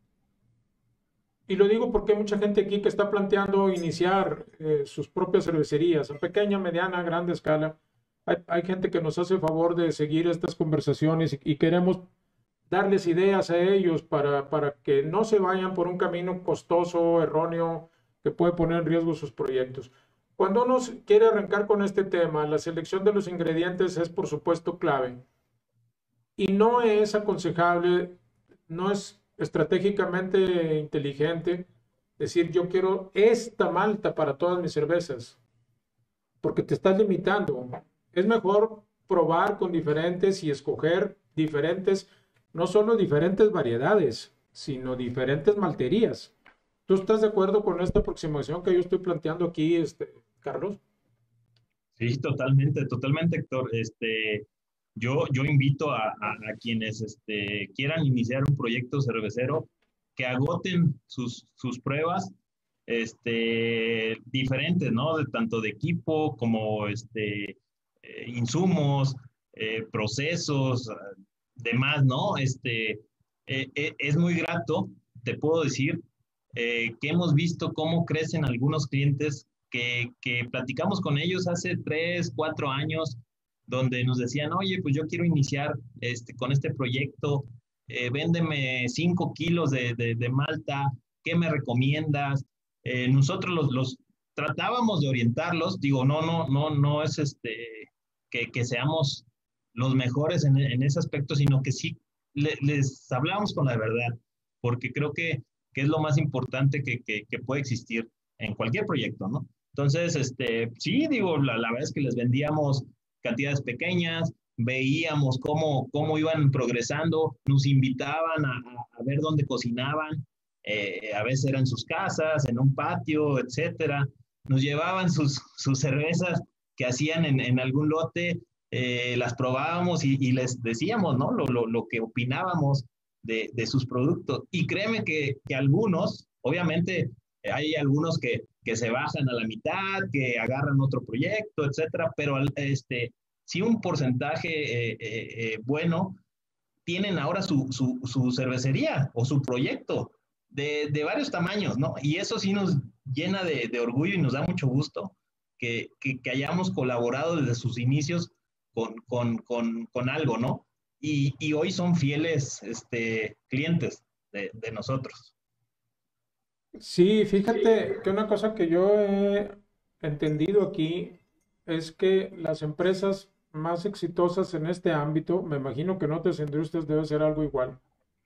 y lo digo porque hay mucha gente aquí que está planteando iniciar eh, sus propias cervecerías en pequeña, mediana, grande escala. Hay, hay gente que nos hace favor de seguir estas conversaciones y, y queremos darles ideas a ellos para, para que no se vayan por un camino costoso, erróneo, que puede poner en riesgo sus proyectos. Cuando uno quiere arrancar con este tema, la selección de los ingredientes es por supuesto clave y no es aconsejable, no es estratégicamente inteligente decir yo quiero esta malta para todas mis cervezas, porque te estás limitando. Es mejor probar con diferentes y escoger diferentes, no solo diferentes variedades, sino diferentes malterías. ¿Tú estás de acuerdo con esta aproximación que yo estoy planteando aquí, este, Carlos? Sí, totalmente, totalmente, Héctor. Este, yo, yo invito a, a, a quienes este, quieran iniciar un proyecto cervecero que agoten sus, sus pruebas este, diferentes, ¿no? De, tanto de equipo como este, eh, insumos, eh, procesos, demás, ¿no? Este, eh, eh, es muy grato, te puedo decir, eh, que hemos visto cómo crecen algunos clientes que, que platicamos con ellos hace tres, cuatro años, donde nos decían, oye, pues yo quiero iniciar este, con este proyecto, eh, véndeme cinco kilos de, de, de malta, ¿qué me recomiendas? Eh, nosotros los, los tratábamos de orientarlos, digo, no, no, no, no es este, que, que seamos los mejores en, en ese aspecto, sino que sí le, les hablábamos con la verdad, porque creo que, que es lo más importante que, que, que puede existir en cualquier proyecto, ¿no? Entonces, este, sí, digo, la, la verdad es que les vendíamos cantidades pequeñas, veíamos cómo, cómo iban progresando, nos invitaban a, a, a ver dónde cocinaban, eh, a veces eran en sus casas, en un patio, etcétera. Nos llevaban sus, sus cervezas que hacían en, en algún lote, eh, las probábamos y, y, les decíamos, ¿no? Lo, lo, lo que opinábamos de, de, sus productos. Y créeme que, que algunos, obviamente, hay algunos que, que se bajan a la mitad, que agarran otro proyecto, etcétera, pero este, sí un porcentaje eh, eh, bueno tienen ahora su, su, su, cervecería o su proyecto de, de, varios tamaños, ¿no? Y eso sí nos llena de, de orgullo y nos da mucho gusto que, que, que hayamos colaborado desde sus inicios con, con, con, con algo, ¿no? Y, y, hoy son fieles este, clientes de, de nosotros. Sí, fíjate que una cosa que yo he entendido aquí es que las empresas más exitosas en este ámbito, me imagino que en otras industrias debe ser algo igual,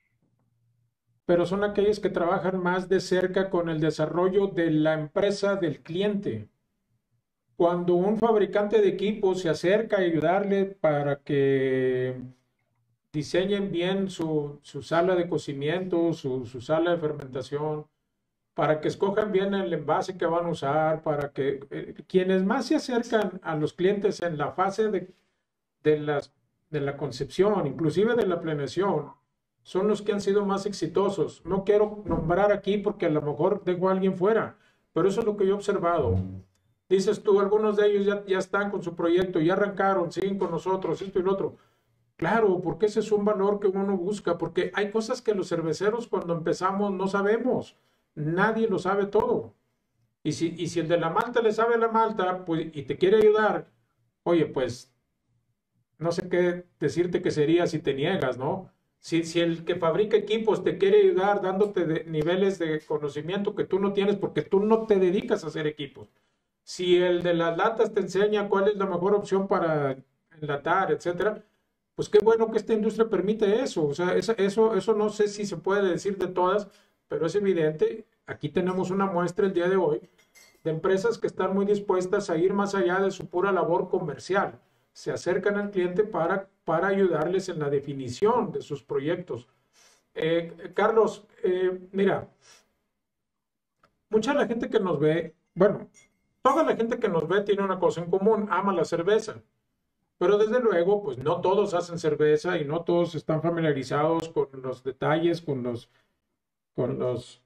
pero son aquellas que trabajan más de cerca con el desarrollo de la empresa del cliente. Cuando un fabricante de equipos se acerca a ayudarle para que diseñen bien su, su sala de cocimiento, su, su sala de fermentación, para que escojan bien el envase que van a usar, para que eh, quienes más se acercan a los clientes en la fase de, de, las, de la concepción, inclusive de la planeación, son los que han sido más exitosos. No quiero nombrar aquí porque a lo mejor dejo a alguien fuera, pero eso es lo que yo he observado. Dices tú, algunos de ellos ya, ya están con su proyecto, ya arrancaron, siguen con nosotros, esto y lo otro. Claro, porque ese es un valor que uno busca, porque hay cosas que los cerveceros cuando empezamos no sabemos. Nadie lo sabe todo. Y si, y si el de la malta le sabe la malta, pues, y te quiere ayudar, oye, pues no sé qué decirte que sería si te niegas, ¿no? Si, si el que fabrica equipos te quiere ayudar dándote de- niveles de conocimiento que tú no tienes porque tú no te dedicas a hacer equipos. Si el de las latas te enseña cuál es la mejor opción para enlatar, etcétera, pues qué bueno que esta industria permite eso. O sea, eso, eso, eso no sé si se puede decir de todas, pero es evidente. Aquí tenemos una muestra el día de hoy de empresas que están muy dispuestas a ir más allá de su pura labor comercial. Se acercan al cliente para, para ayudarles en la definición de sus proyectos. Eh, Carlos, eh, mira, mucha de la gente que nos ve, bueno, toda la gente que nos ve tiene una cosa en común, ama la cerveza. Pero desde luego, pues no todos hacen cerveza y no todos están familiarizados con los detalles, con los, con los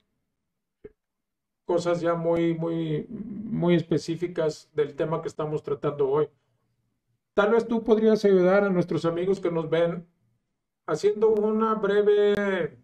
cosas ya muy, muy, muy específicas del tema que estamos tratando hoy. Tal vez tú podrías ayudar a nuestros amigos que nos ven haciendo una breve,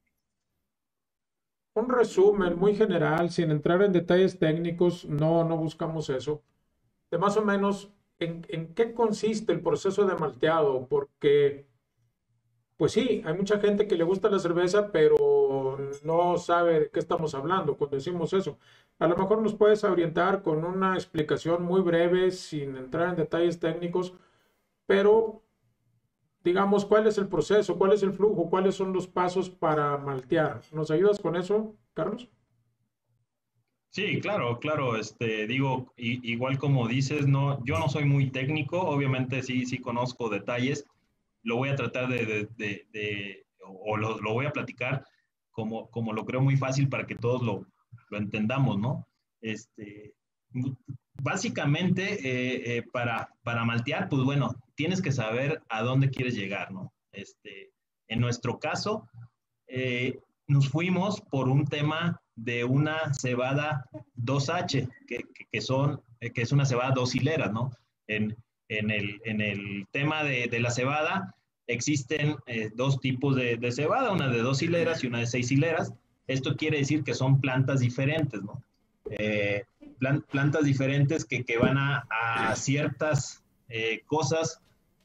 un resumen muy general, sin entrar en detalles técnicos, no, no buscamos eso, de más o menos en, en qué consiste el proceso de malteado, porque pues sí, hay mucha gente que le gusta la cerveza, pero no sabe de qué estamos hablando cuando decimos eso. A lo mejor nos puedes orientar con una explicación muy breve, sin entrar en detalles técnicos, pero digamos, cuál es el proceso, cuál es el flujo, cuáles son los pasos para maltear. ¿Nos ayudas con eso, Carlos? Sí, claro, claro, este, digo, i- igual como dices, no, yo no soy muy técnico, obviamente sí, sí conozco detalles, lo voy a tratar de, de, de- de- o lo, lo voy a platicar como, como lo creo muy fácil para que todos lo, lo entendamos, ¿no? Este, básicamente, eh, eh, para, para maltear, pues bueno, tienes que saber a dónde quieres llegar, ¿no? Este, en nuestro caso, eh, nos fuimos por un tema de una cebada dos H, que, que, que son, eh, que es una cebada dos hileras, ¿no? En, en, el, en el tema de, de la cebada existen eh, dos tipos de, de, cebada, una de dos hileras y una de seis hileras. Esto quiere decir que son plantas diferentes, ¿no? Eh, plan, plantas diferentes que, que van a, a ciertas eh, cosas,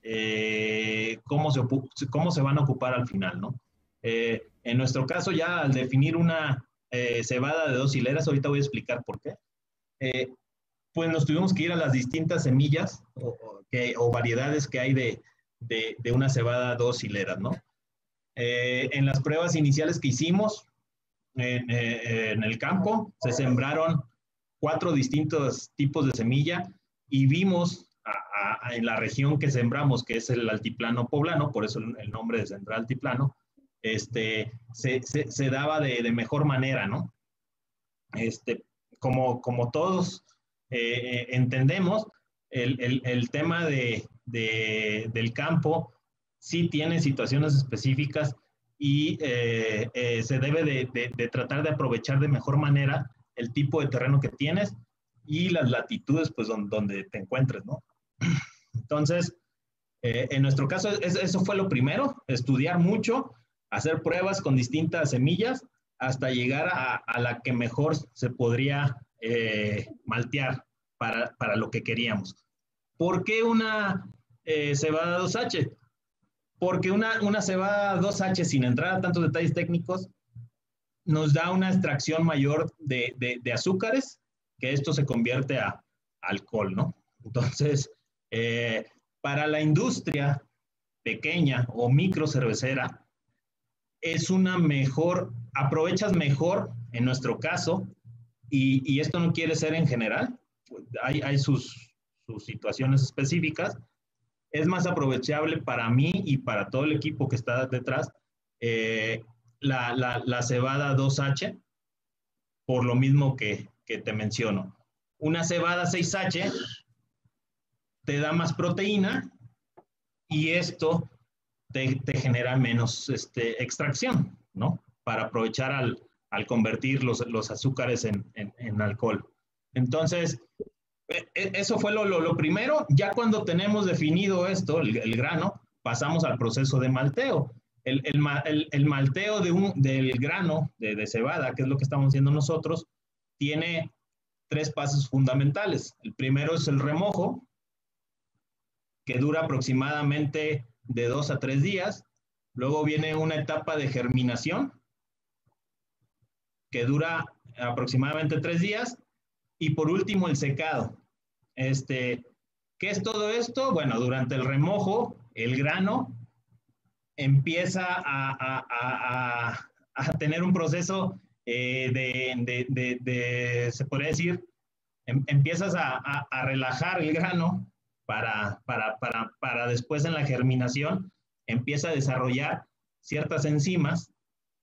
eh, cómo, se, cómo se van a ocupar al final, ¿no? Eh, en nuestro caso, ya al definir una eh, cebada de dos hileras, ahorita voy a explicar por qué, eh, pues nos tuvimos que ir a las distintas semillas o, o, que, o variedades que hay de, de, de, una cebada dos hileras, ¿no? Eh, en las pruebas iniciales que hicimos en, eh, en el campo, se sembraron cuatro distintos tipos de semilla y vimos a, a, en la región que sembramos, que es el altiplano poblano, por eso el, el nombre de Central Altiplano, este, se, se, se daba de, de, mejor manera, ¿no? Este, como, como todos eh, entendemos, el, el, el tema de, de, del campo sí tiene situaciones específicas y eh, eh, se debe de, de, de tratar de aprovechar de mejor manera el tipo de terreno que tienes y las latitudes pues donde, donde te encuentres, ¿no? Entonces, eh, en nuestro caso, es, eso fue lo primero, estudiar mucho, hacer pruebas con distintas semillas hasta llegar a, a la que mejor se podría eh, maltear para, para, lo que queríamos. ¿Por qué una eh, cebada dos H? Porque una, una cebada dos H, sin entrar a tantos detalles técnicos, nos da una extracción mayor de, de, de azúcares, que esto se convierte a alcohol, ¿no? Entonces, eh, para la industria pequeña o micro cervecera, es una mejor, aprovechas mejor en nuestro caso, y, y esto no quiere ser en general, hay, hay sus, sus situaciones específicas, es más aprovechable para mí y para todo el equipo que está detrás eh, la, la, la cebada dos H, por lo mismo que, que te menciono. Una cebada seis H te da más proteína y esto te, te genera menos este, extracción, ¿no? Para aprovechar al, al convertir los, los azúcares en, en, en alcohol. Entonces, eso fue lo, lo, lo, primero. Ya cuando tenemos definido esto, el, el grano, pasamos al proceso de malteo. El, el, el, el malteo de un, del grano de, de cebada, que es lo que estamos haciendo nosotros, tiene tres pasos fundamentales. El primero es el remojo, que dura aproximadamente de dos a tres días. Luego viene una etapa de germinación, que dura aproximadamente tres días. Y por último, el secado. Este, ¿qué es todo esto? Bueno, durante el remojo, el grano empieza a, a, a, a tener un proceso eh, de, de, de, de, se podría decir, em, empiezas a, a, a relajar el grano para, para, para, para después en la germinación empieza a desarrollar ciertas enzimas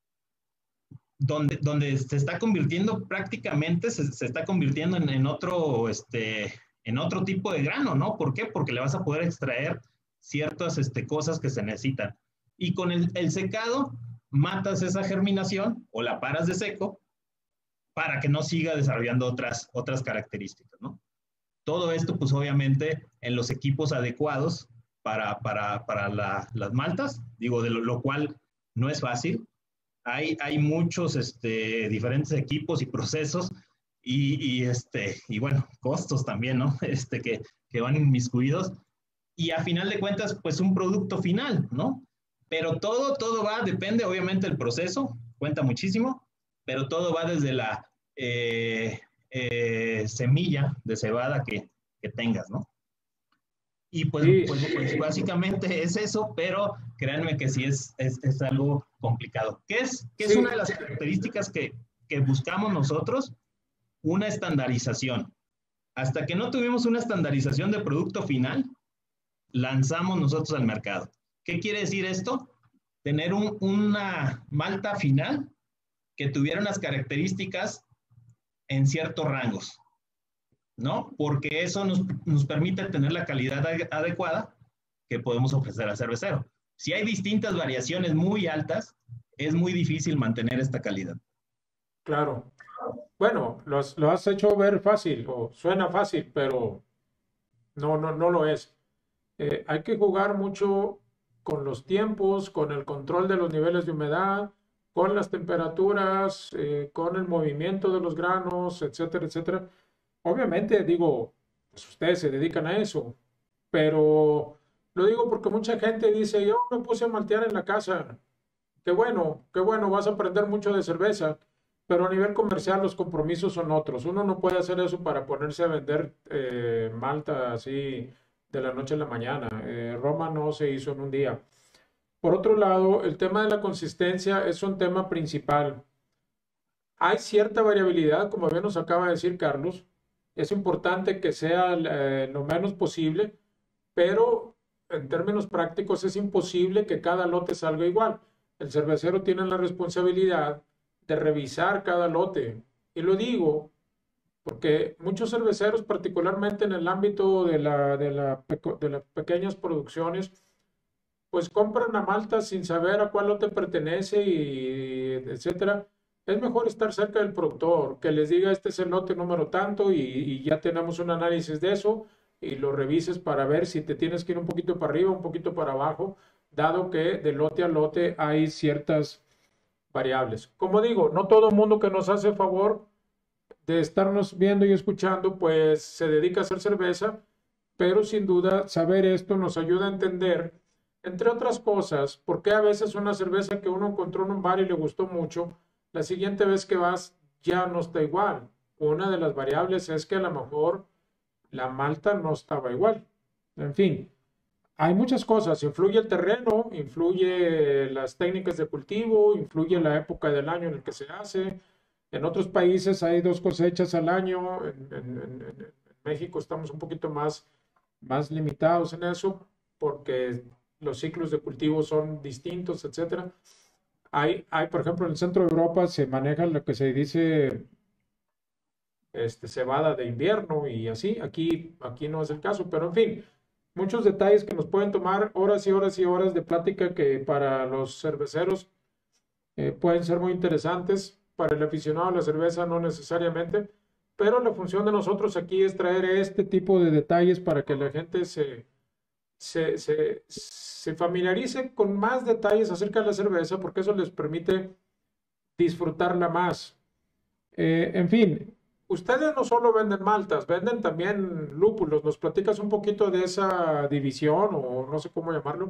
donde, donde se está convirtiendo prácticamente, se, se está convirtiendo en, en, otro, este, en otro tipo de grano, ¿no? ¿Por qué? Porque le vas a poder extraer ciertas este, cosas que se necesitan. Y con el, el secado, matas esa germinación o la paras de seco para que no siga desarrollando otras, otras características, ¿no? Todo esto, pues obviamente, en los equipos adecuados para, para, para la, las maltas, digo, de lo, lo cual no es fácil. Hay, hay muchos este, diferentes equipos y procesos y, y, este, y bueno, costos también, ¿no? Este, que, que van inmiscuidos. Y a final de cuentas, pues un producto final, ¿no? Pero todo, todo va, depende obviamente del proceso, cuenta muchísimo, pero todo va desde la eh, eh, semilla de cebada que, que tengas, ¿no? Y pues, Sí. pues, pues, básicamente es eso, pero créanme que sí es, es, es algo complicado. ¿Qué es, qué es Sí. una de las características que, que buscamos nosotros? Una estandarización. Hasta que no tuvimos una estandarización de producto final, lanzamos nosotros al mercado. ¿Qué quiere decir esto? Tener un, una malta final que tuviera unas características en ciertos rangos, ¿no? Porque eso nos, nos permite tener la calidad adecuada que podemos ofrecer al cervecero. Si hay distintas variaciones muy altas, es muy difícil mantener esta calidad. Claro. Bueno, lo has, lo has hecho ver fácil o suena fácil, pero no, no, no lo es. Eh, hay que jugar mucho con los tiempos, con el control de los niveles de humedad, con las temperaturas, eh, con el movimiento de los granos, etcétera, etcétera. Obviamente, digo, pues ustedes se dedican a eso, pero lo digo porque mucha gente dice, yo me puse a maltear en la casa. Qué bueno, qué bueno, vas a aprender mucho de cerveza, pero a nivel comercial los compromisos son otros. Uno no puede hacer eso para ponerse a vender eh, malta así de la noche a la mañana. Eh, Roma no se hizo en un día. Por otro lado, el tema de la consistencia es un tema principal. Hay cierta variabilidad, como bien nos acaba de decir Carlos. Es importante que sea eh, lo menos posible, pero en términos prácticos es imposible que cada lote salga igual. El cervecero tiene la responsabilidad de revisar cada lote. Y lo digo porque muchos cerveceros, particularmente en el ámbito de, la, de, la, de las pequeñas producciones, pues compran a malta sin saber a cuál lote pertenece y etcétera. Es mejor estar cerca del productor, que les diga este es el lote número tanto y, y ya tenemos un análisis de eso y lo revises para ver si te tienes que ir un poquito para arriba, un poquito para abajo, dado que de lote a lote hay ciertas variables. Como digo, no todo el mundo que nos hace favor de estarnos viendo y escuchando, pues se dedica a hacer cerveza, pero sin duda saber esto nos ayuda a entender, entre otras cosas, por qué a veces una cerveza que uno encontró en un bar y le gustó mucho, la siguiente vez que vas ya no está igual. Una de las variables es que a lo mejor la malta no estaba igual. En fin, hay muchas cosas. Influye el terreno, influye las técnicas de cultivo, influye la época del año en el que se hace. En otros países hay dos cosechas al año. En, en- en- en México estamos un poquito más, más limitados en eso porque los ciclos de cultivo son distintos, etcétera. Hay, hay, por ejemplo, en el centro de Europa se maneja lo que se dice este, cebada de invierno y así. Aquí, aquí no es el caso, pero en fin, muchos detalles que nos pueden tomar horas y horas y horas de plática que para los cerveceros eh, pueden ser muy interesantes. Para el aficionado a la cerveza no necesariamente, pero la función de nosotros aquí es traer este tipo de detalles para que la gente se, se, se, se familiarice con más detalles acerca de la cerveza, porque eso les permite disfrutarla más. Eh, en fin, ustedes no solo venden maltas, venden también lúpulos. ¿Nos platicas un poquito de esa división o no sé cómo llamarlo?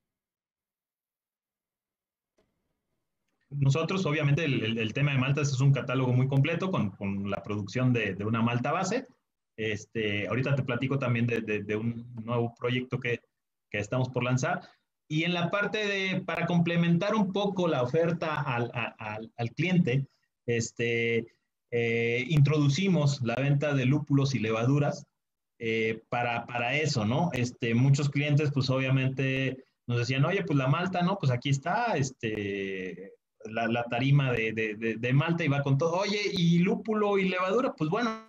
Nosotros, obviamente, el, el, el tema de maltas es un catálogo muy completo con, con la producción de, de, una malta base. Este, ahorita te platico también de, de, de un nuevo proyecto que, que, estamos por lanzar. Y en la parte de, para complementar un poco la oferta al, al, al cliente, este, eh, introducimos la venta de lúpulos y levaduras eh, para, para eso, ¿no? Este, muchos clientes, pues obviamente nos decían, oye, pues la malta, ¿no? Pues aquí está, este, la, la tarima de, de, de, de, malta y va con todo. Oye, ¿y lúpulo y levadura? Pues bueno,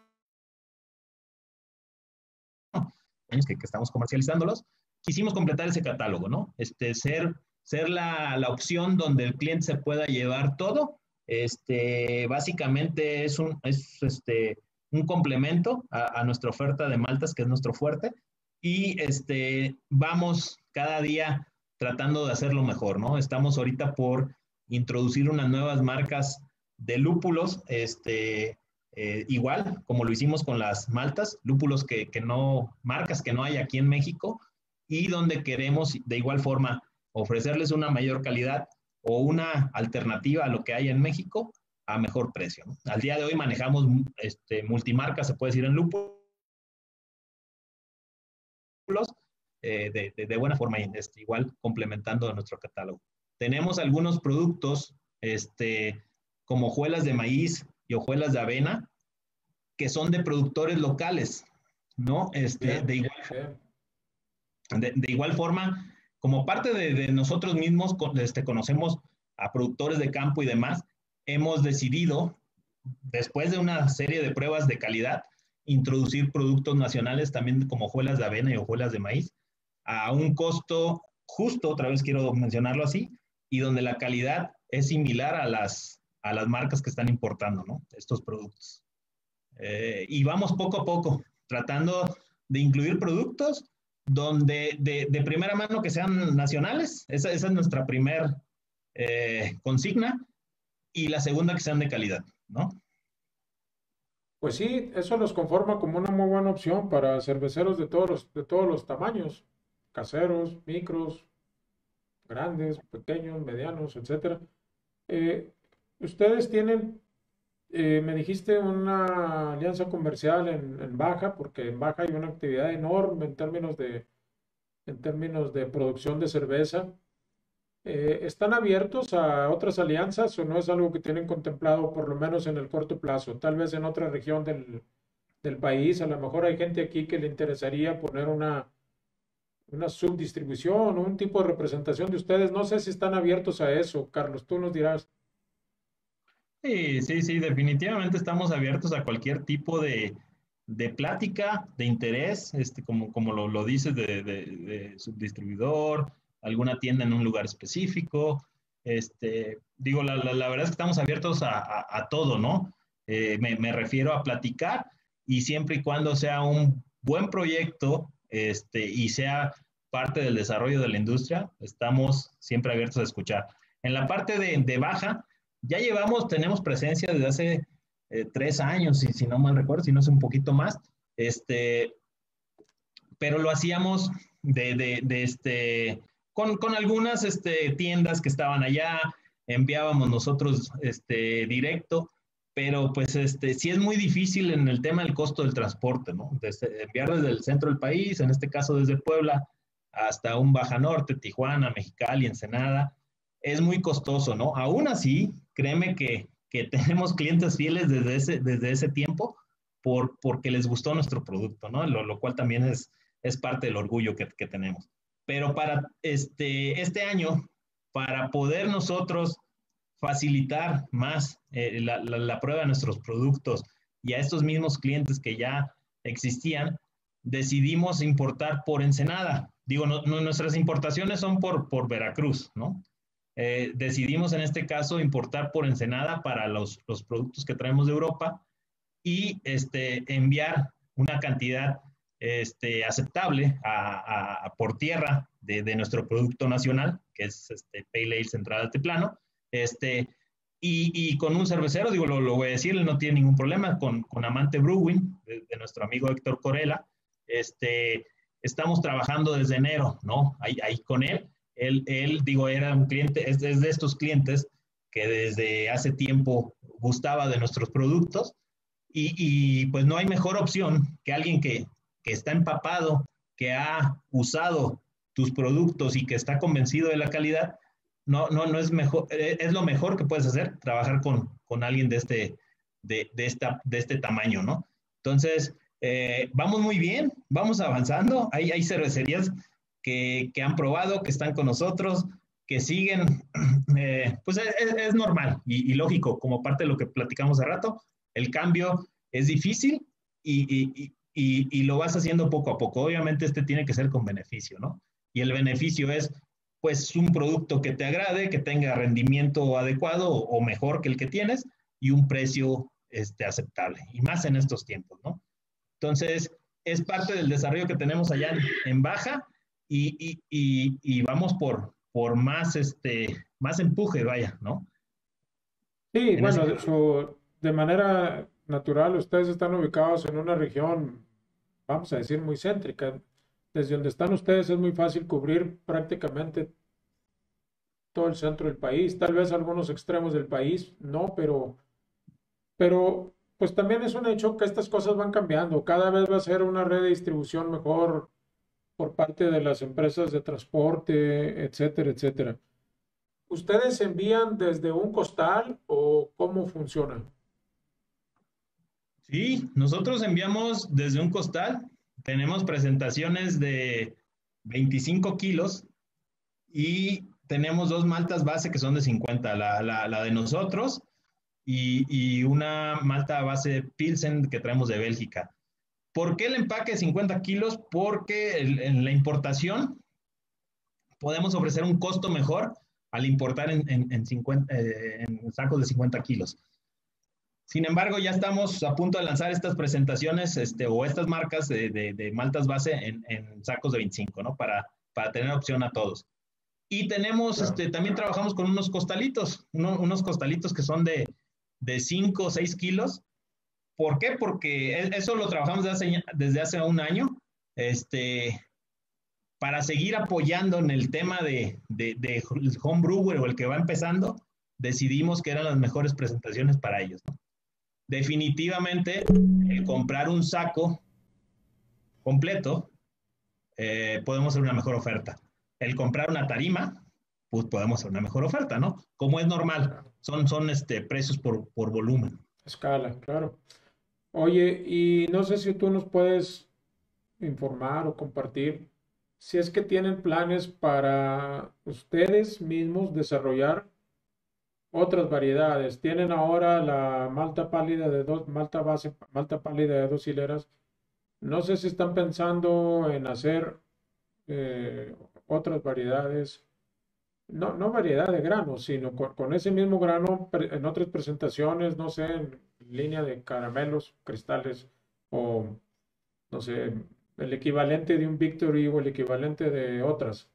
años que, que estamos comercializándolos, quisimos completar ese catálogo, ¿no? Este, ser, ser la, la opción donde el cliente se pueda llevar todo. Este, básicamente es un, es este, un complemento a, a nuestra oferta de maltas, que es nuestro fuerte, y este, vamos cada día tratando de hacerlo mejor, ¿no? Estamos ahorita por introducir unas nuevas marcas de lúpulos, este, eh, igual como lo hicimos con las maltas, lúpulos que, que no, marcas que no hay aquí en México y donde queremos de igual forma ofrecerles una mayor calidad o una alternativa a lo que hay en México a mejor precio, ¿no? Al día de hoy manejamos este, multimarcas, se puede decir, en lúpulos, eh, de, de, de, buena forma, este, igual complementando nuestro catálogo. Tenemos algunos productos este, como hojuelas de maíz y hojuelas de avena, que son de productores locales, ¿no? Este, Bien, de, igual, bien. de, de igual forma, como parte de, de nosotros mismos, este, conocemos a productores de campo y demás, hemos decidido, después de una serie de pruebas de calidad, introducir productos nacionales también como hojuelas de avena y hojuelas de maíz a un costo justo, otra vez quiero mencionarlo así, y donde la calidad es similar a las, a las marcas que están importando, ¿no? Estos productos. Eh, y vamos poco a poco, tratando de incluir productos donde de, de primera mano que sean nacionales, esa, esa es nuestra primera eh, consigna, y la segunda que sean de calidad, ¿no? Pues sí, eso los conforma como una muy buena opción para cerveceros de todos los, de todos los tamaños, caseros, micros, grandes, pequeños, medianos, etcétera. Eh, ustedes tienen, eh, me dijiste, una alianza comercial en, en Baja, porque en Baja hay una actividad enorme en términos de, en términos de producción de cerveza. Eh, ¿están abiertos a otras alianzas o no es algo que tienen contemplado por lo menos en el corto plazo? Tal vez en otra región del, del país, a lo mejor hay gente aquí que le interesaría poner una, una subdistribución o un tipo de representación de ustedes. No sé si están abiertos a eso, Carlos, tú nos dirás. Sí, sí, sí, definitivamente estamos abiertos a cualquier tipo de, de plática, de interés, este, como, como lo, lo dices, de, de, de subdistribuidor, alguna tienda en un lugar específico. Este, digo, la, la, la verdad es que estamos abiertos a, a, a todo, ¿no? Eh, me, me refiero a platicar y siempre y cuando sea un buen proyecto este, y sea parte del desarrollo de la industria, estamos siempre abiertos a escuchar. En la parte de, de baja, ya llevamos, tenemos presencia desde hace eh, tres años, si, si no mal recuerdo, si no es un poquito más, este, pero lo hacíamos de, de, de este, con, con algunas este, tiendas que estaban allá, enviábamos nosotros este, directo, pero pues este, sí es muy difícil en el tema del costo del transporte, ¿no? Desde, enviar desde el centro del país, en este caso desde Puebla, hasta un Baja Norte, Tijuana, Mexicali, Ensenada, es muy costoso, ¿no? Aún así, créeme que, que tenemos clientes fieles desde ese, desde ese tiempo por, porque les gustó nuestro producto, ¿no? Lo, lo cual también es, es parte del orgullo que, que tenemos. Pero para este, este año, para poder nosotros facilitar más eh, la, la, la prueba de nuestros productos y a estos mismos clientes que ya existían, decidimos importar por Ensenada. Digo, no, no, nuestras importaciones son por, por Veracruz, ¿no? Eh, decidimos en este caso importar por Ensenada para los, los productos que traemos de Europa y este, enviar una cantidad este, aceptable a, a, a por tierra de, de, nuestro producto nacional, que es este, Pale Ale Central Altiplano, este, y, y con un cervecero, digo, lo, lo voy a decir, él no tiene ningún problema, con, con Amante Brewing, de, de nuestro amigo Héctor Corella, este, estamos trabajando desde enero, ¿no? Ahí, ahí con él, él, él, digo, era un cliente, es, es de estos clientes que desde hace tiempo gustaba de nuestros productos, y, y pues no hay mejor opción que alguien que, que está empapado, que ha usado tus productos y que está convencido de la calidad. No, no, no es mejor, es lo mejor que puedes hacer, trabajar con, con alguien de este, de, de, esta, de este tamaño, ¿no? Entonces, eh, vamos muy bien, vamos avanzando. Hay, hay cervecerías que, que han probado, que están con nosotros, que siguen, eh, pues es, es normal y, y lógico, como parte de lo que platicamos hace rato, el cambio es difícil y, y, y, y lo vas haciendo poco a poco. Obviamente este tiene que ser con beneficio, ¿no? Y el beneficio es, pues, un producto que te agrade, que tenga rendimiento adecuado o, o mejor que el que tienes y un precio este, aceptable, y más en estos tiempos, ¿no? Entonces, es parte del desarrollo que tenemos allá en, en Baja y, y, y, y vamos por, por más, este, más empuje, vaya, ¿no? Sí, En ese bueno, de, caso. su- de manera natural, ustedes están ubicados en una región, vamos a decir, muy céntrica. Desde donde están ustedes es muy fácil cubrir prácticamente todo el centro del país, tal vez algunos extremos del país, no, pero, pero pues también es un hecho que estas cosas van cambiando. Cada vez va a ser una red de distribución mejor por parte de las empresas de transporte, etcétera, etcétera. ¿Ustedes envían desde un costal o cómo funciona? Sí, nosotros enviamos desde un costal, tenemos presentaciones de veinticinco kilos y tenemos dos maltas base que son de cincuenta, la, la, la de nosotros y, y, una malta base Pilsen que traemos de Bélgica. ¿Por qué el empaque de cincuenta kilos? Porque el, en la importación podemos ofrecer un costo mejor al importar en, en, en, cincuenta, eh, en sacos de cincuenta kilos. Sin embargo, ya estamos a punto de lanzar estas presentaciones este, o estas marcas de, de, de maltas base en, en, sacos de veinticinco, ¿no? Para, para tener opción a todos. Y tenemos, Claro. este, también trabajamos con unos costalitos, uno, unos costalitos que son de, de cinco o seis kilos. ¿Por qué? Porque eso lo trabajamos desde hace, desde hace un año, este, para seguir apoyando en el tema de, de, de homebrewer o el que va empezando, decidimos que eran las mejores presentaciones para ellos, ¿no? Definitivamente, el comprar un saco completo, eh, podemos hacer una mejor oferta. El comprar una tarima, pues podemos hacer una mejor oferta, ¿no? Como es normal, Claro. son, son este, precios por, por volumen. Escala, claro. Oye, y no sé si tú nos puedes informar o compartir si es que tienen planes para ustedes mismos desarrollar otras variedades. Tienen ahora la malta pálida de dos, malta base, malta pálida de dos hileras. No sé si están pensando en hacer eh, otras variedades, no, no variedad de granos, sino con, con ese mismo grano pre- en otras presentaciones, no sé, en línea de caramelos, cristales o no sé, el equivalente de un Victory o el equivalente de otras.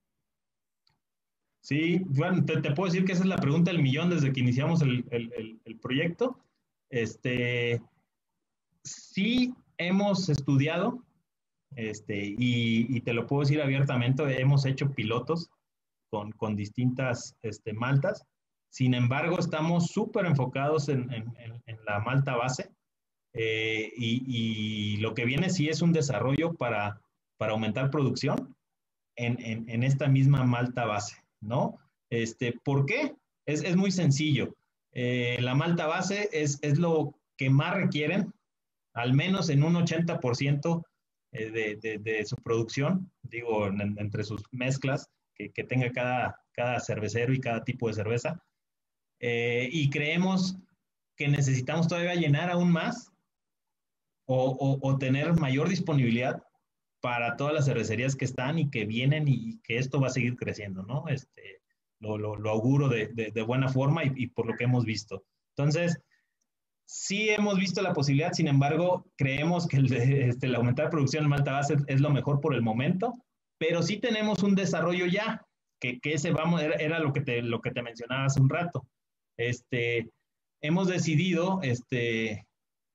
Sí, bueno, te, te puedo decir que esa es la pregunta del millón desde que iniciamos el, el, el, el proyecto. Este, sí hemos estudiado, este, y, y, te lo puedo decir abiertamente, hemos hecho pilotos con, con distintas este, maltas. Sin embargo, estamos súper enfocados en, en, en, la malta base, eh, y, y, lo que viene sí es un desarrollo para, para aumentar producción en, en, en, esta misma malta base, ¿no? Este, ¿por qué? Es, es muy sencillo. Eh, la malta base es, es lo que más requieren, al menos en un ochenta por ciento de, de, de su producción, digo, en, entre sus mezclas que, que tenga cada, cada cervecero y cada tipo de cerveza. Eh, y creemos que necesitamos todavía llenar aún más o, o, o tener mayor disponibilidad para todas las cervecerías que están y que vienen y que esto va a seguir creciendo, ¿no? Este, lo, lo, lo auguro de, de, de buena forma y, y por lo que hemos visto. Entonces, Sí hemos visto la posibilidad, sin embargo, creemos que el, de- este, el aumentar producción en malta base es lo mejor por el momento, pero sí tenemos un desarrollo ya, que, que ese vamos, era, era lo que te, lo que te mencionaba hace un rato. Este, hemos decidido este,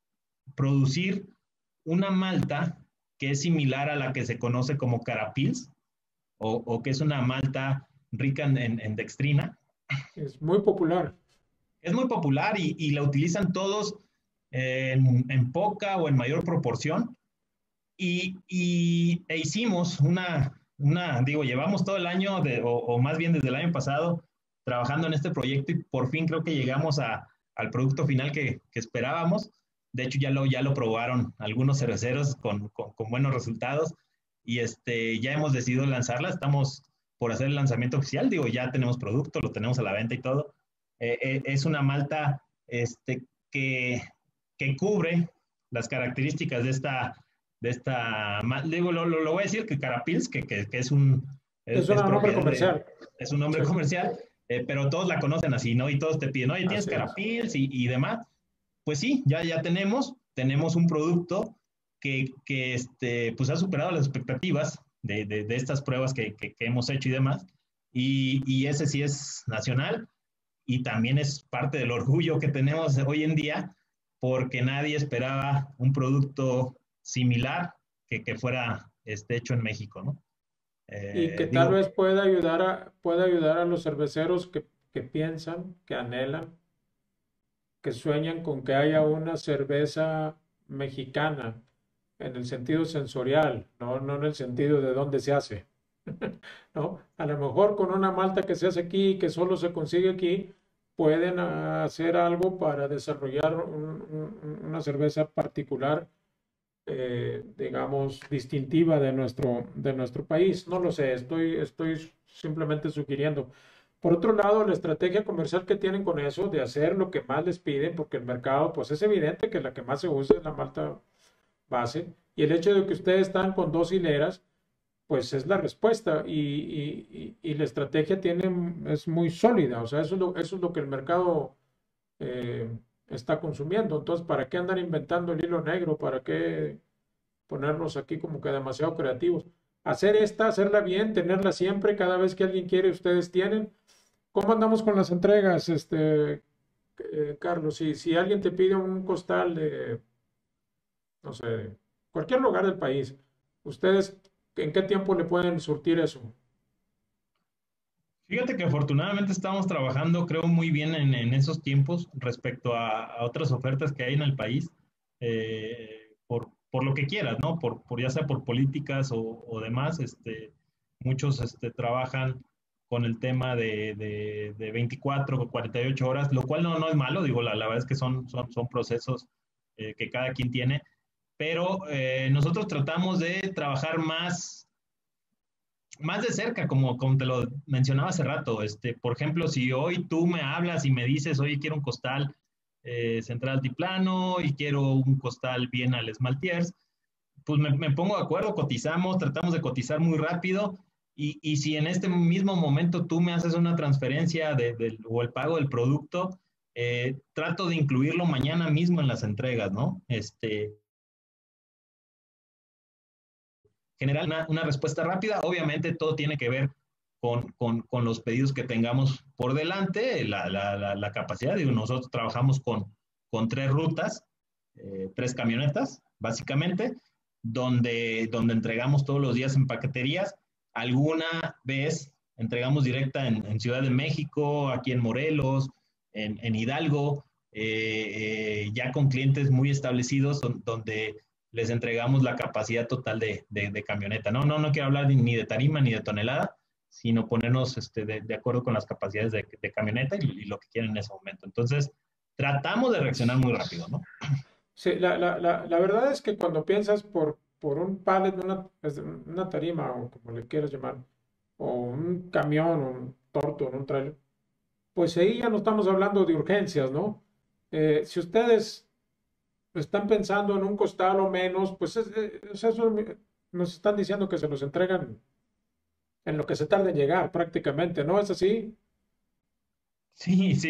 producir una malta que es similar a la que se conoce como Carapils, o, o que es una malta rica en, en, en dextrina. Es muy popular. Es muy popular y, y la utilizan todos en, en, poca o en mayor proporción. Y, y e hicimos una, una, digo, llevamos todo el año, de, o, o, más bien desde el año pasado, trabajando en este proyecto y por fin creo que llegamos a, al producto final que, que, esperábamos. De hecho, ya lo, ya lo probaron algunos cerveceros con, con, con buenos resultados y este, ya hemos decidido lanzarla. Estamos por hacer el lanzamiento oficial. Digo, ya tenemos producto, lo tenemos a la venta y todo. Eh, eh, es una malta este, que, que cubre las características de esta de esta, digo, lo, lo, lo voy a decir que Carapils, que, que, que es un es, Es un es nombre propiedad de, comercial. es un nombre Sí. comercial, eh, pero todos la conocen así, ¿no? Y todos te piden, oye, ¿tienes Así es. Carapils y, y demás? Pues sí, ya, ya tenemos, tenemos un producto que, que este, pues ha superado las expectativas de, de, de estas pruebas que, que, que, hemos hecho y demás, y, y ese sí es nacional, y también es parte del orgullo que tenemos hoy en día, porque nadie esperaba un producto similar que, que fuera este, hecho en México, ¿no? Y que Eh, tal digo, vez pueda ayudar a, pueda ayudar a los cerveceros que, que piensan, que anhelan, que sueñan con que haya una cerveza mexicana en el sentido sensorial, no, no en el sentido de dónde se hace, ¿no? A lo mejor con una malta que se hace aquí y que solo se consigue aquí, pueden hacer algo para desarrollar un- un- una cerveza particular, eh, digamos, distintiva de nuestro, de nuestro país. No lo sé, estoy, estoy simplemente sugiriendo. Por otro lado, la estrategia comercial que tienen con eso de hacer lo que más les piden, porque el mercado, pues es evidente que la que más se usa es la malta base, y el hecho de que ustedes están con dos hileras, pues es la respuesta, y, y- y- y la estrategia tiene, es muy sólida, o sea, eso es lo, eso es lo que el mercado eh, está consumiendo. Entonces, ¿para qué andar inventando el hilo negro? ¿Para qué ponernos aquí como que demasiado creativos? Hacer esta, hacerla bien, tenerla siempre, cada vez que alguien quiere, ustedes tienen. ¿Cómo andamos con las entregas, este, eh, Carlos? Si, si alguien te pide un costal de, no sé, cualquier lugar del país, ¿ustedes en qué tiempo le pueden surtir eso? fíjate que afortunadamente estamos trabajando, creo, muy bien en, en esos tiempos respecto a, a, otras ofertas que hay en el país, eh, por, por, lo que quieras, ¿no? Por, por ya sea por políticas o, o demás, este, muchos este, trabajan con el tema de, de, de veinticuatro o cuarenta y ocho horas, lo cual no, no es malo, digo, la, la verdad es que son, son, son procesos eh, que cada quien tiene, pero eh, nosotros tratamos de trabajar más más de cerca, como, como te lo mencionaba hace rato. Este, por ejemplo, si hoy tú me hablas y me dices, oye, quiero un costal eh, central altiplano y quiero un costal bien al Smaltiers, pues me, me, pongo de acuerdo, cotizamos, tratamos de cotizar muy rápido. Y, y si en este mismo momento tú me haces una transferencia de, de, o el pago del producto, eh, trato de incluirlo mañana mismo en las entregas, ¿no? Este, generar una, una respuesta rápida. Obviamente todo tiene que ver con, con, con los pedidos que tengamos por delante, la, la, la, la capacidad. Digo, nosotros trabajamos con, con tres rutas, eh, tres camionetas, básicamente, donde, donde entregamos todos los días en paqueterías. Alguna vez entregamos directa en, en Ciudad de México, aquí en Morelos, en, en Hidalgo, eh, eh, ya con clientes muy establecidos, donde les entregamos la capacidad total de, de, de camioneta. No, no, no quiero hablar ni de tarima ni de tonelada, sino ponernos este, de, de, acuerdo con las capacidades de, de camioneta y, y, lo que quieren en ese momento. Entonces, tratamos de reaccionar muy rápido, ¿no? Sí, la, la, la, la verdad es que cuando piensas por, por un pallet, una, una tarima o como le quieras llamar, o un camión, o un torto, o un trailer, pues ahí ya no estamos hablando de urgencias, ¿no? Eh, si ustedes están pensando en un costal o menos, pues es, es- eso nos están diciendo que se los entregan en lo que se tarda en llegar prácticamente, ¿no? ¿Es así? Sí, sí.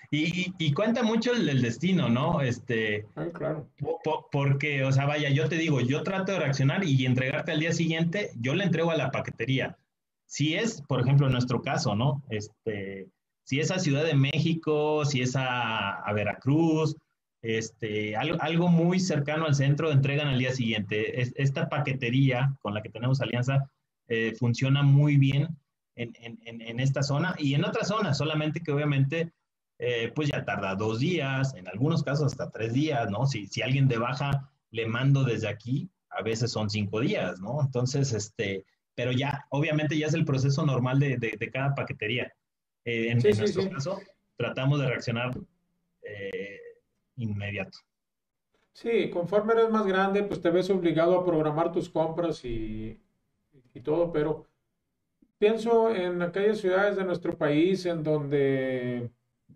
Y, y, y cuenta mucho el, el destino, ¿no? Este, Ay, claro. po- po- porque, o sea, vaya, yo te digo, yo trato de reaccionar y entregarte al día siguiente, yo le entrego a la paquetería. Si es, por ejemplo, en nuestro caso, ¿no? Este, si es a Ciudad de México, si es a, a Veracruz, este, algo, algo muy cercano al centro, entregan al día siguiente. Es, esta paquetería con la que tenemos alianza eh, funciona muy bien en, en, en, en esta zona y en otras zonas, solamente que obviamente eh, pues ya tarda dos días, en algunos casos hasta tres días, ¿no? Si, si alguien de baja le mando desde aquí, a veces son cinco días, ¿no? Entonces, este, pero ya, obviamente ya es el proceso normal de, de, de cada paquetería. Eh, en, Sí, en, sí, nuestro sí. caso, tratamos de reaccionar eh, inmediato. Sí, conforme eres más grande, pues te ves obligado a programar tus compras y, y todo, pero pienso en aquellas ciudades de nuestro país en donde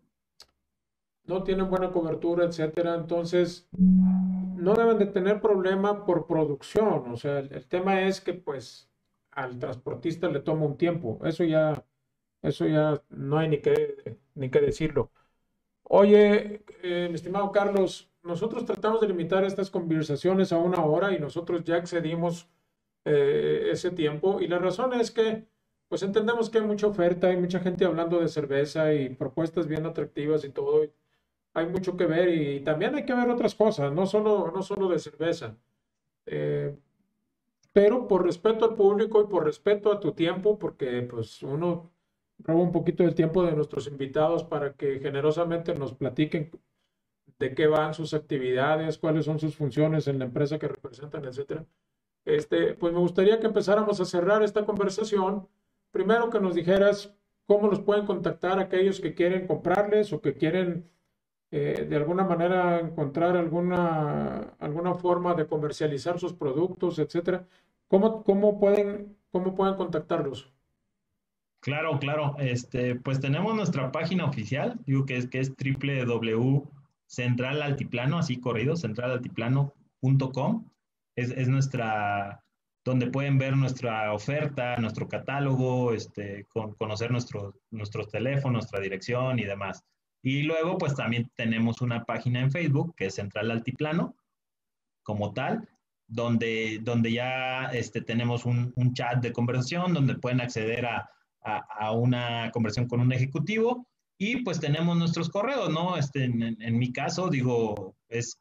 no tienen buena cobertura, etcétera, entonces no deben de tener problema por producción. O sea, el, el tema es que pues al transportista le toma un tiempo. Eso ya, eso ya no hay ni que, ni que decirlo. Oye, eh, mi estimado Carlos, nosotros tratamos de limitar estas conversaciones a una hora y nosotros ya excedimos eh, ese tiempo. Y la razón es que, pues entendemos que hay mucha oferta, hay mucha gente hablando de cerveza y propuestas bien atractivas y todo. Hay mucho que ver y también hay que ver otras cosas, no solo, no solo de cerveza. Eh, pero por respeto al público y por respeto a tu tiempo, porque pues uno roba un poquito del tiempo de nuestros invitados para que generosamente nos platiquen de qué van sus actividades, cuáles son sus funciones en la empresa que representan, etcétera. Este, pues me gustaría que empezáramos a cerrar esta conversación. Primero que nos dijeras cómo los pueden contactar aquellos que quieren comprarles o que quieren eh, de alguna manera encontrar alguna, alguna forma de comercializar sus productos, etcétera. ¿Cómo, cómo pueden, cómo pueden contactarlos? Claro, claro. Este, pues tenemos nuestra página oficial, digo que es, que es w w w punto central altiplano, así corrido, central altiplano punto com. Es, es nuestra, donde pueden ver nuestra oferta, nuestro catálogo, este, con, conocer nuestro, nuestros teléfonos, nuestra dirección y demás. Y luego, pues también tenemos una página en Facebook, que es Central Altiplano, como tal, donde, donde ya este, tenemos un, un chat de conversación, donde pueden acceder a, a, a, una conversación con un ejecutivo y pues tenemos nuestros correos, ¿no? Este, en, en, en mi caso, digo, es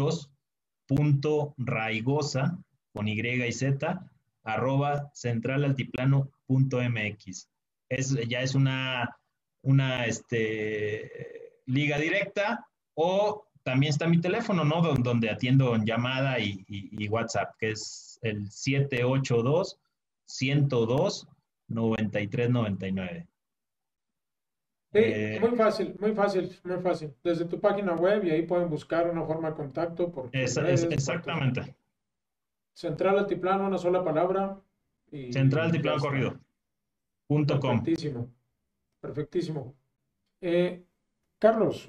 carlos.raigosa, con Y y Z, arroba centralaltiplano.mx. Es, ya es una, una este, liga directa o también está mi teléfono, ¿no? Donde atiendo en llamada y, y, y WhatsApp, que es el siete ocho dos, uno cero dos, nueve tres nueve nueve. Sí, Eh, muy fácil, muy fácil, muy fácil. Desde tu página web y ahí pueden buscar una forma de contacto por tus es, es, redes, por tu exactamente. central altiplano, una sola palabra Central y de ya Plan está. Corrido punto com. Perfectísimo, perfectísimo. Eh, Carlos,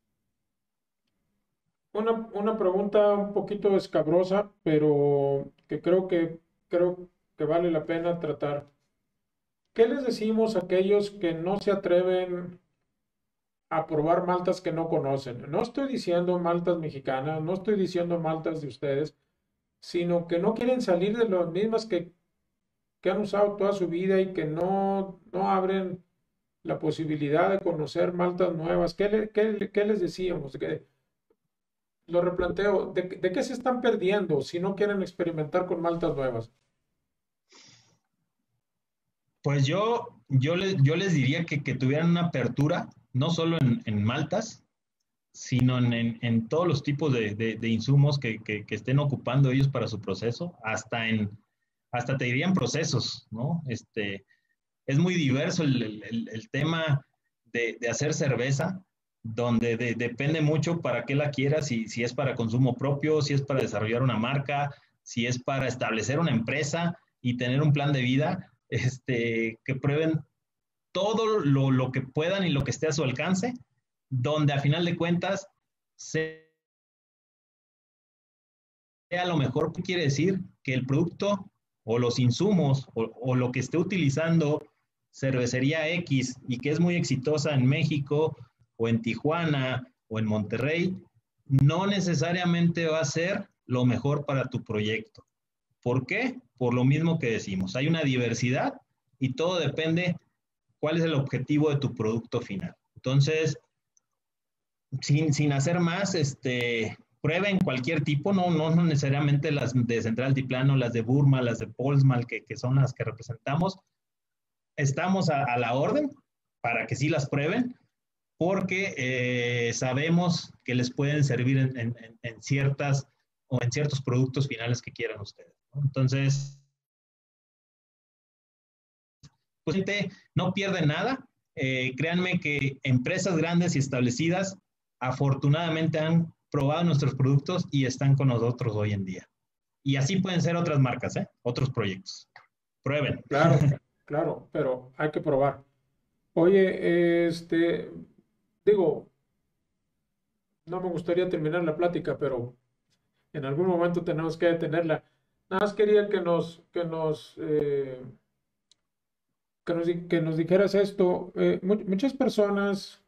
una, una pregunta un poquito escabrosa, pero que creo que creo que vale la pena tratar. ¿Qué les decimos a aquellos que no se atreven a probar maltas que no conocen? No estoy diciendo maltas mexicanas, no estoy diciendo maltas de ustedes, sino que no quieren salir de las mismas que, que han usado toda su vida y que no, no abren la posibilidad de conocer maltas nuevas. ¿Qué, le- qué- qué les decíamos? Que, lo replanteo, ¿de, de qué se están perdiendo si no quieren experimentar con maltas nuevas? Pues yo, yo, les, yo les diría que, que tuvieran una apertura, no solo en, en maltas, sino en, en, en, todos los tipos de, de, de insumos que, que, que, estén ocupando ellos para su proceso, hasta en, hasta te dirían procesos, ¿no? Este, es muy diverso el, el, el tema de, de, hacer cerveza, donde de, depende mucho para qué la quieras, si, si es para consumo propio, si es para desarrollar una marca, si es para establecer una empresa y tener un plan de vida, este, que prueben todo lo, lo que puedan y lo que esté a su alcance, donde a final de cuentas sea lo mejor. ¿Qué quiere decir? Que el producto o los insumos o, o lo que esté utilizando cervecería X y que es muy exitosa en México o en Tijuana o en Monterrey, no necesariamente va a ser lo mejor para tu proyecto. ¿Por qué? Por lo mismo que decimos, hay una diversidad y todo depende cuál es el objetivo de tu producto final. Entonces, sin, sin hacer más, este, prueben cualquier tipo, no, no, no necesariamente las de Central Altiplano, las de Burma, las de Polsmal, que, que son las que representamos. Estamos a, a la orden para que sí las prueben, porque eh, sabemos que les pueden servir en, en, en ciertas o en ciertos productos finales que quieran ustedes, ¿no? Entonces, pues no pierden nada. Eh, créanme que empresas grandes y establecidas afortunadamente han probado nuestros productos y están con nosotros hoy en día. Y así pueden ser otras marcas, ¿eh? Otros proyectos. Prueben. Claro, claro, pero hay que probar. Oye, este, digo, no me gustaría terminar la plática, pero en algún momento tenemos que detenerla. Nada más quería que nos, que nos, eh, que nos, di- que nos dijeras esto. Eh, mu- muchas personas,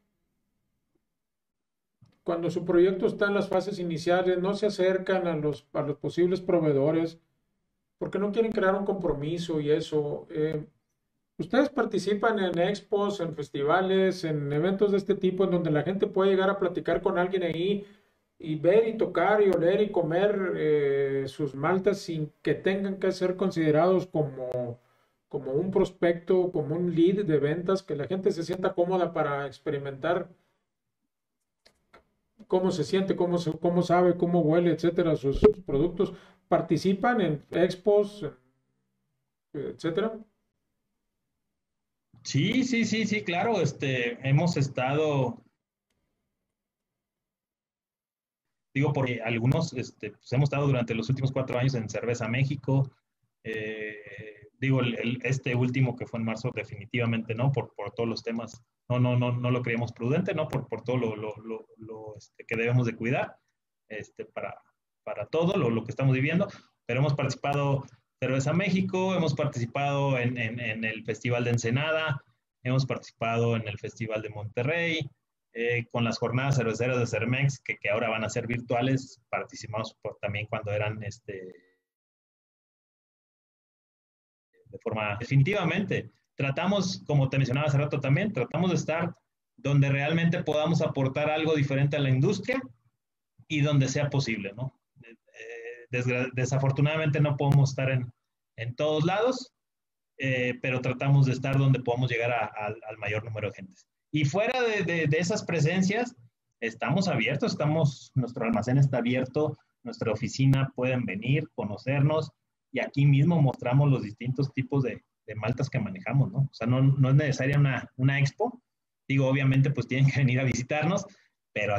cuando su proyecto está en las fases iniciales, no se acercan a los, a los posibles proveedores porque no quieren crear un compromiso y eso. Eh, ¿ustedes participan en expos, en festivales, en eventos de este tipo en donde la gente puede llegar a platicar con alguien ahí y ver y tocar y oler y comer eh, sus maltas sin que tengan que ser considerados como, como un prospecto, como un lead de ventas, que la gente se sienta cómoda para experimentar cómo se siente, cómo, se- cómo sabe, cómo huele, etcétera, sus, sus productos? ¿Participan en expos, etcétera? Sí, sí, sí, sí, claro. Este, hemos estado, digo, porque algunos, este, pues hemos estado durante los últimos cuatro años en Cerveza México. Eh, digo, el, el- este último que fue en marzo, definitivamente no, por, por todos los temas. No, no, no, no lo creíamos prudente, ¿no? Por, por todo lo, lo, lo, lo, este, que debemos de cuidar, este, para, para todo lo, lo que estamos viviendo. Pero hemos participado Cerveza México, hemos participado en, en, en el Festival de Ensenada, hemos participado en el Festival de Monterrey, eh, con las jornadas cerveceras de Cermex, que, que ahora van a ser virtuales, participamos por, también cuando eran este, de forma definitivamente. Tratamos, como te mencionaba hace rato también, tratamos de estar donde realmente podamos aportar algo diferente a la industria y donde sea posible, ¿no? Eh, desgra- desafortunadamente no podemos estar en, en todos lados, eh, pero tratamos de estar donde podamos llegar a, a, al mayor número de gentes. Y fuera de, de, de esas presencias, estamos abiertos, estamos, nuestro almacén está abierto, nuestra oficina, pueden venir, conocernos, y aquí mismo mostramos los distintos tipos de, de maltas que manejamos, ¿no? O sea, no, no es necesaria una, una expo, digo, obviamente pues tienen que venir a visitarnos, pero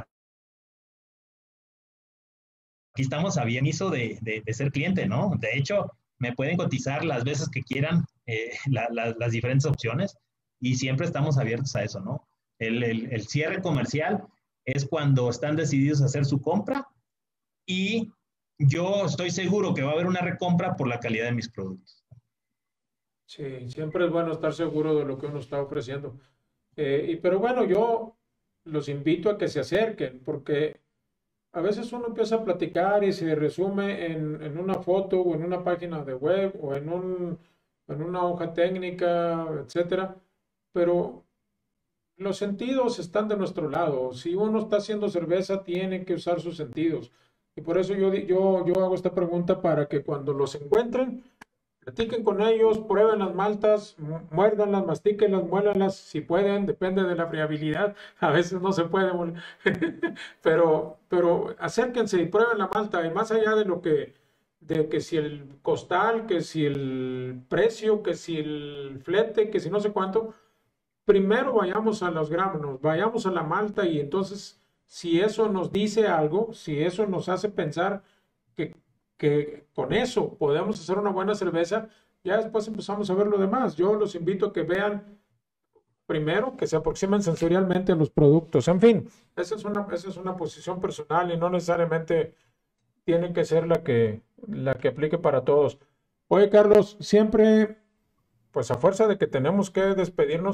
aquí estamos a bien hizo de, de, de ser cliente, ¿no? De hecho, me pueden cotizar las veces que quieran eh, la, la, las diferentes opciones y siempre estamos abiertos a eso, ¿no? El, el, el cierre comercial es cuando están decididos a hacer su compra y yo estoy seguro que va a haber una recompra por la calidad de mis productos. Sí, siempre es bueno estar seguro de lo que uno está ofreciendo. Eh, y, pero bueno, yo los invito a que se acerquen, porque a veces uno empieza a platicar y se resume en, en una foto o en una página de web o en un, en una hoja técnica, etcétera. Pero los sentidos están de nuestro lado. Si uno está haciendo cerveza, tiene que usar sus sentidos. Y por eso yo, di- yo, yo hago esta pregunta para que cuando los encuentren, platiquen con ellos, prueben las maltas, mu- muérdanlas, mastíquenlas, muélanlas, si pueden, depende de la friabilidad. A veces no se puede, mol- pero, pero acérquense y prueben la malta. Y más allá de lo que, de que si el costal, que si el precio, que si el flete, que si no sé cuánto, primero vayamos a los granos, vayamos a la malta y entonces si eso nos dice algo, si eso nos hace pensar que, que con eso podemos hacer una buena cerveza, ya después empezamos a ver lo demás. Yo los invito a que vean primero, que se aproximen sensorialmente a los productos. En fin, esa es una, esa es una posición personal y no necesariamente tiene que ser la que, la que aplique para todos. Oye, Carlos, siempre, pues a fuerza de que tenemos que despedirnos,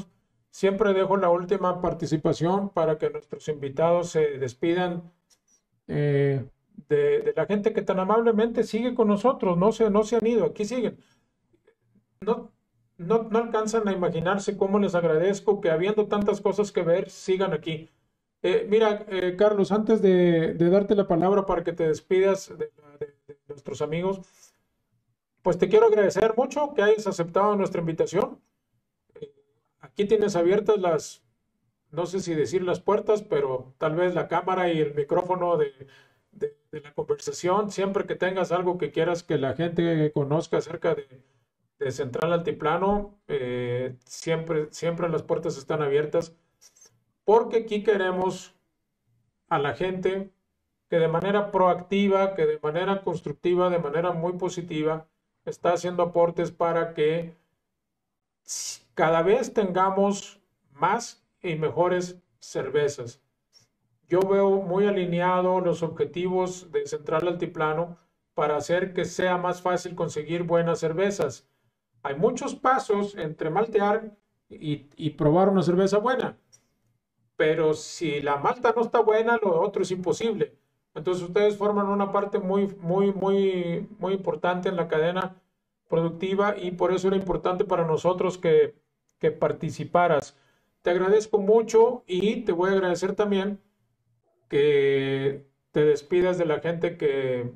siempre dejo la última participación para que nuestros invitados se despidan eh, de, de la gente que tan amablemente sigue con nosotros, no se, no se han ido, aquí siguen. No, no, no alcanzan a imaginarse cómo les agradezco que habiendo tantas cosas que ver, sigan aquí. Eh, mira, eh, Carlos, antes de, de darte la palabra para que te despidas de, de- de nuestros amigos, pues te quiero agradecer mucho que hayas aceptado nuestra invitación. Eh, Aquí tienes abiertas las, no sé si decir las puertas, pero tal vez la cámara y el micrófono de, de- de la conversación. Siempre que tengas algo que quieras que la gente conozca acerca de, de Central Altiplano, eh, siempre, siempre las puertas están abiertas, porque aquí queremos a la gente que de manera proactiva, que de manera constructiva, de manera muy positiva, está haciendo aportes para que cada vez tengamos más y mejores cervezas. Yo veo muy alineado los objetivos de Central Altiplano para hacer que sea más fácil conseguir buenas cervezas. Hay muchos pasos entre maltear y, y probar una cerveza buena, pero si la malta no está buena, lo otro es imposible. Entonces ustedes forman una parte muy, muy, muy, muy importante en la cadena productiva y por eso era importante para nosotros que, que participaras. Te agradezco mucho y te voy a agradecer también que te despidas de la gente que,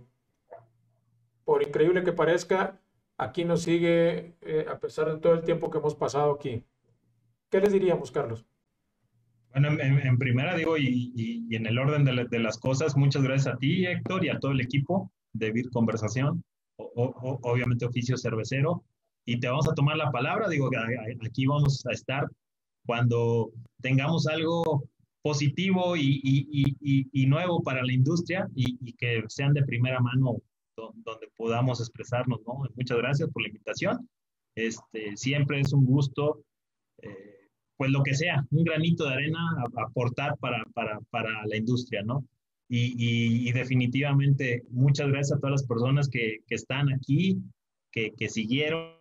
por increíble que parezca, aquí nos sigue eh, a pesar de todo el tiempo que hemos pasado aquí. ¿Qué les diríamos, Carlos? Bueno, en, en- en primera digo, y, y- y en el orden de, la- de las cosas, muchas gracias a ti, Héctor, y a todo el equipo de Bit Conversación, o- o- o- obviamente oficio cervecero, y te vamos a tomar la palabra, digo, que a- a- aquí vamos a estar cuando tengamos algo positivo y, y- y- y- y nuevo para la industria y, y que sean de primera mano do- donde podamos expresarnos, ¿no? Muchas gracias por la invitación. Este, siempre es un gusto. eh, pues lo que sea, un granito de arena a, aportar para, para, para la industria, ¿no? Y, y, y, definitivamente muchas gracias a todas las personas que, que están aquí, que, que siguieron.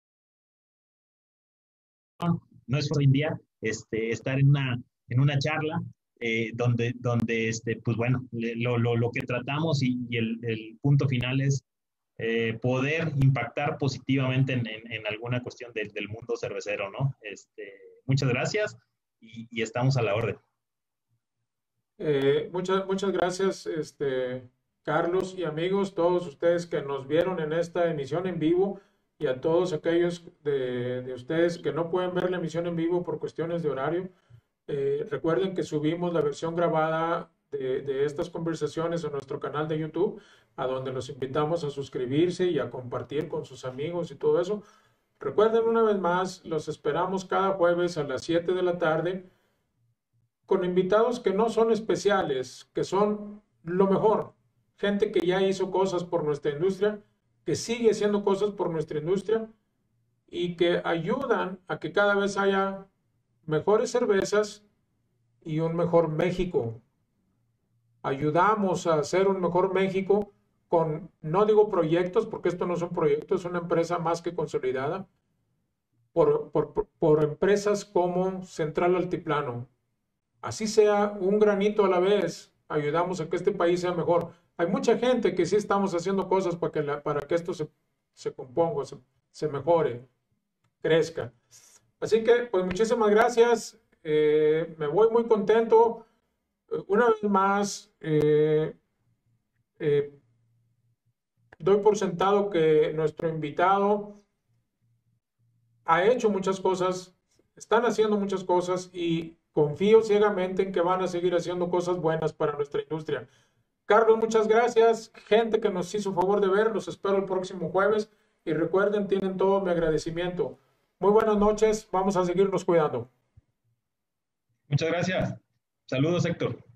No es hoy en día este, estar en una, en una charla eh, donde, donde este, pues bueno, lo, lo, lo que tratamos y, y el, el, punto final es eh, poder impactar positivamente en, en, en alguna cuestión de, del mundo cervecero, ¿no? Este, muchas gracias y, y estamos a la orden. Eh, muchas, muchas gracias, este, Carlos y amigos, todos ustedes que nos vieron en esta emisión en vivo y a todos aquellos de, de ustedes que no pueden ver la emisión en vivo por cuestiones de horario. Eh, recuerden que subimos la versión grabada de, de estas conversaciones a nuestro canal de YouTube, a donde los invitamos a suscribirse y a compartir con sus amigos y todo eso. Recuerden una vez más, los esperamos cada jueves a las siete de la tarde con invitados que no son especiales, que son lo mejor. Gente que ya hizo cosas por nuestra industria, que sigue haciendo cosas por nuestra industria y que ayudan a que cada vez haya mejores cervezas y un mejor México. Ayudamos a hacer un mejor México con, no digo proyectos, porque esto no es un proyecto, es una empresa más que consolidada, por, por, por empresas como Central Altiplano. Así sea un granito a la vez, ayudamos a que este país sea mejor. Hay mucha gente que sí estamos haciendo cosas para que, la, para que esto se, se componga, se, se, mejore, crezca. Así que, pues muchísimas gracias. Eh, me voy muy contento. Una vez más, eh, eh, doy por sentado que nuestro invitado ha hecho muchas cosas, están haciendo muchas cosas y confío ciegamente en que van a seguir haciendo cosas buenas para nuestra industria. Carlos, muchas gracias. Gente que nos hizo favor de ver, los espero el próximo jueves y recuerden, tienen todo mi agradecimiento. Muy buenas noches, vamos a seguirnos cuidando. Muchas gracias. Saludos, Héctor.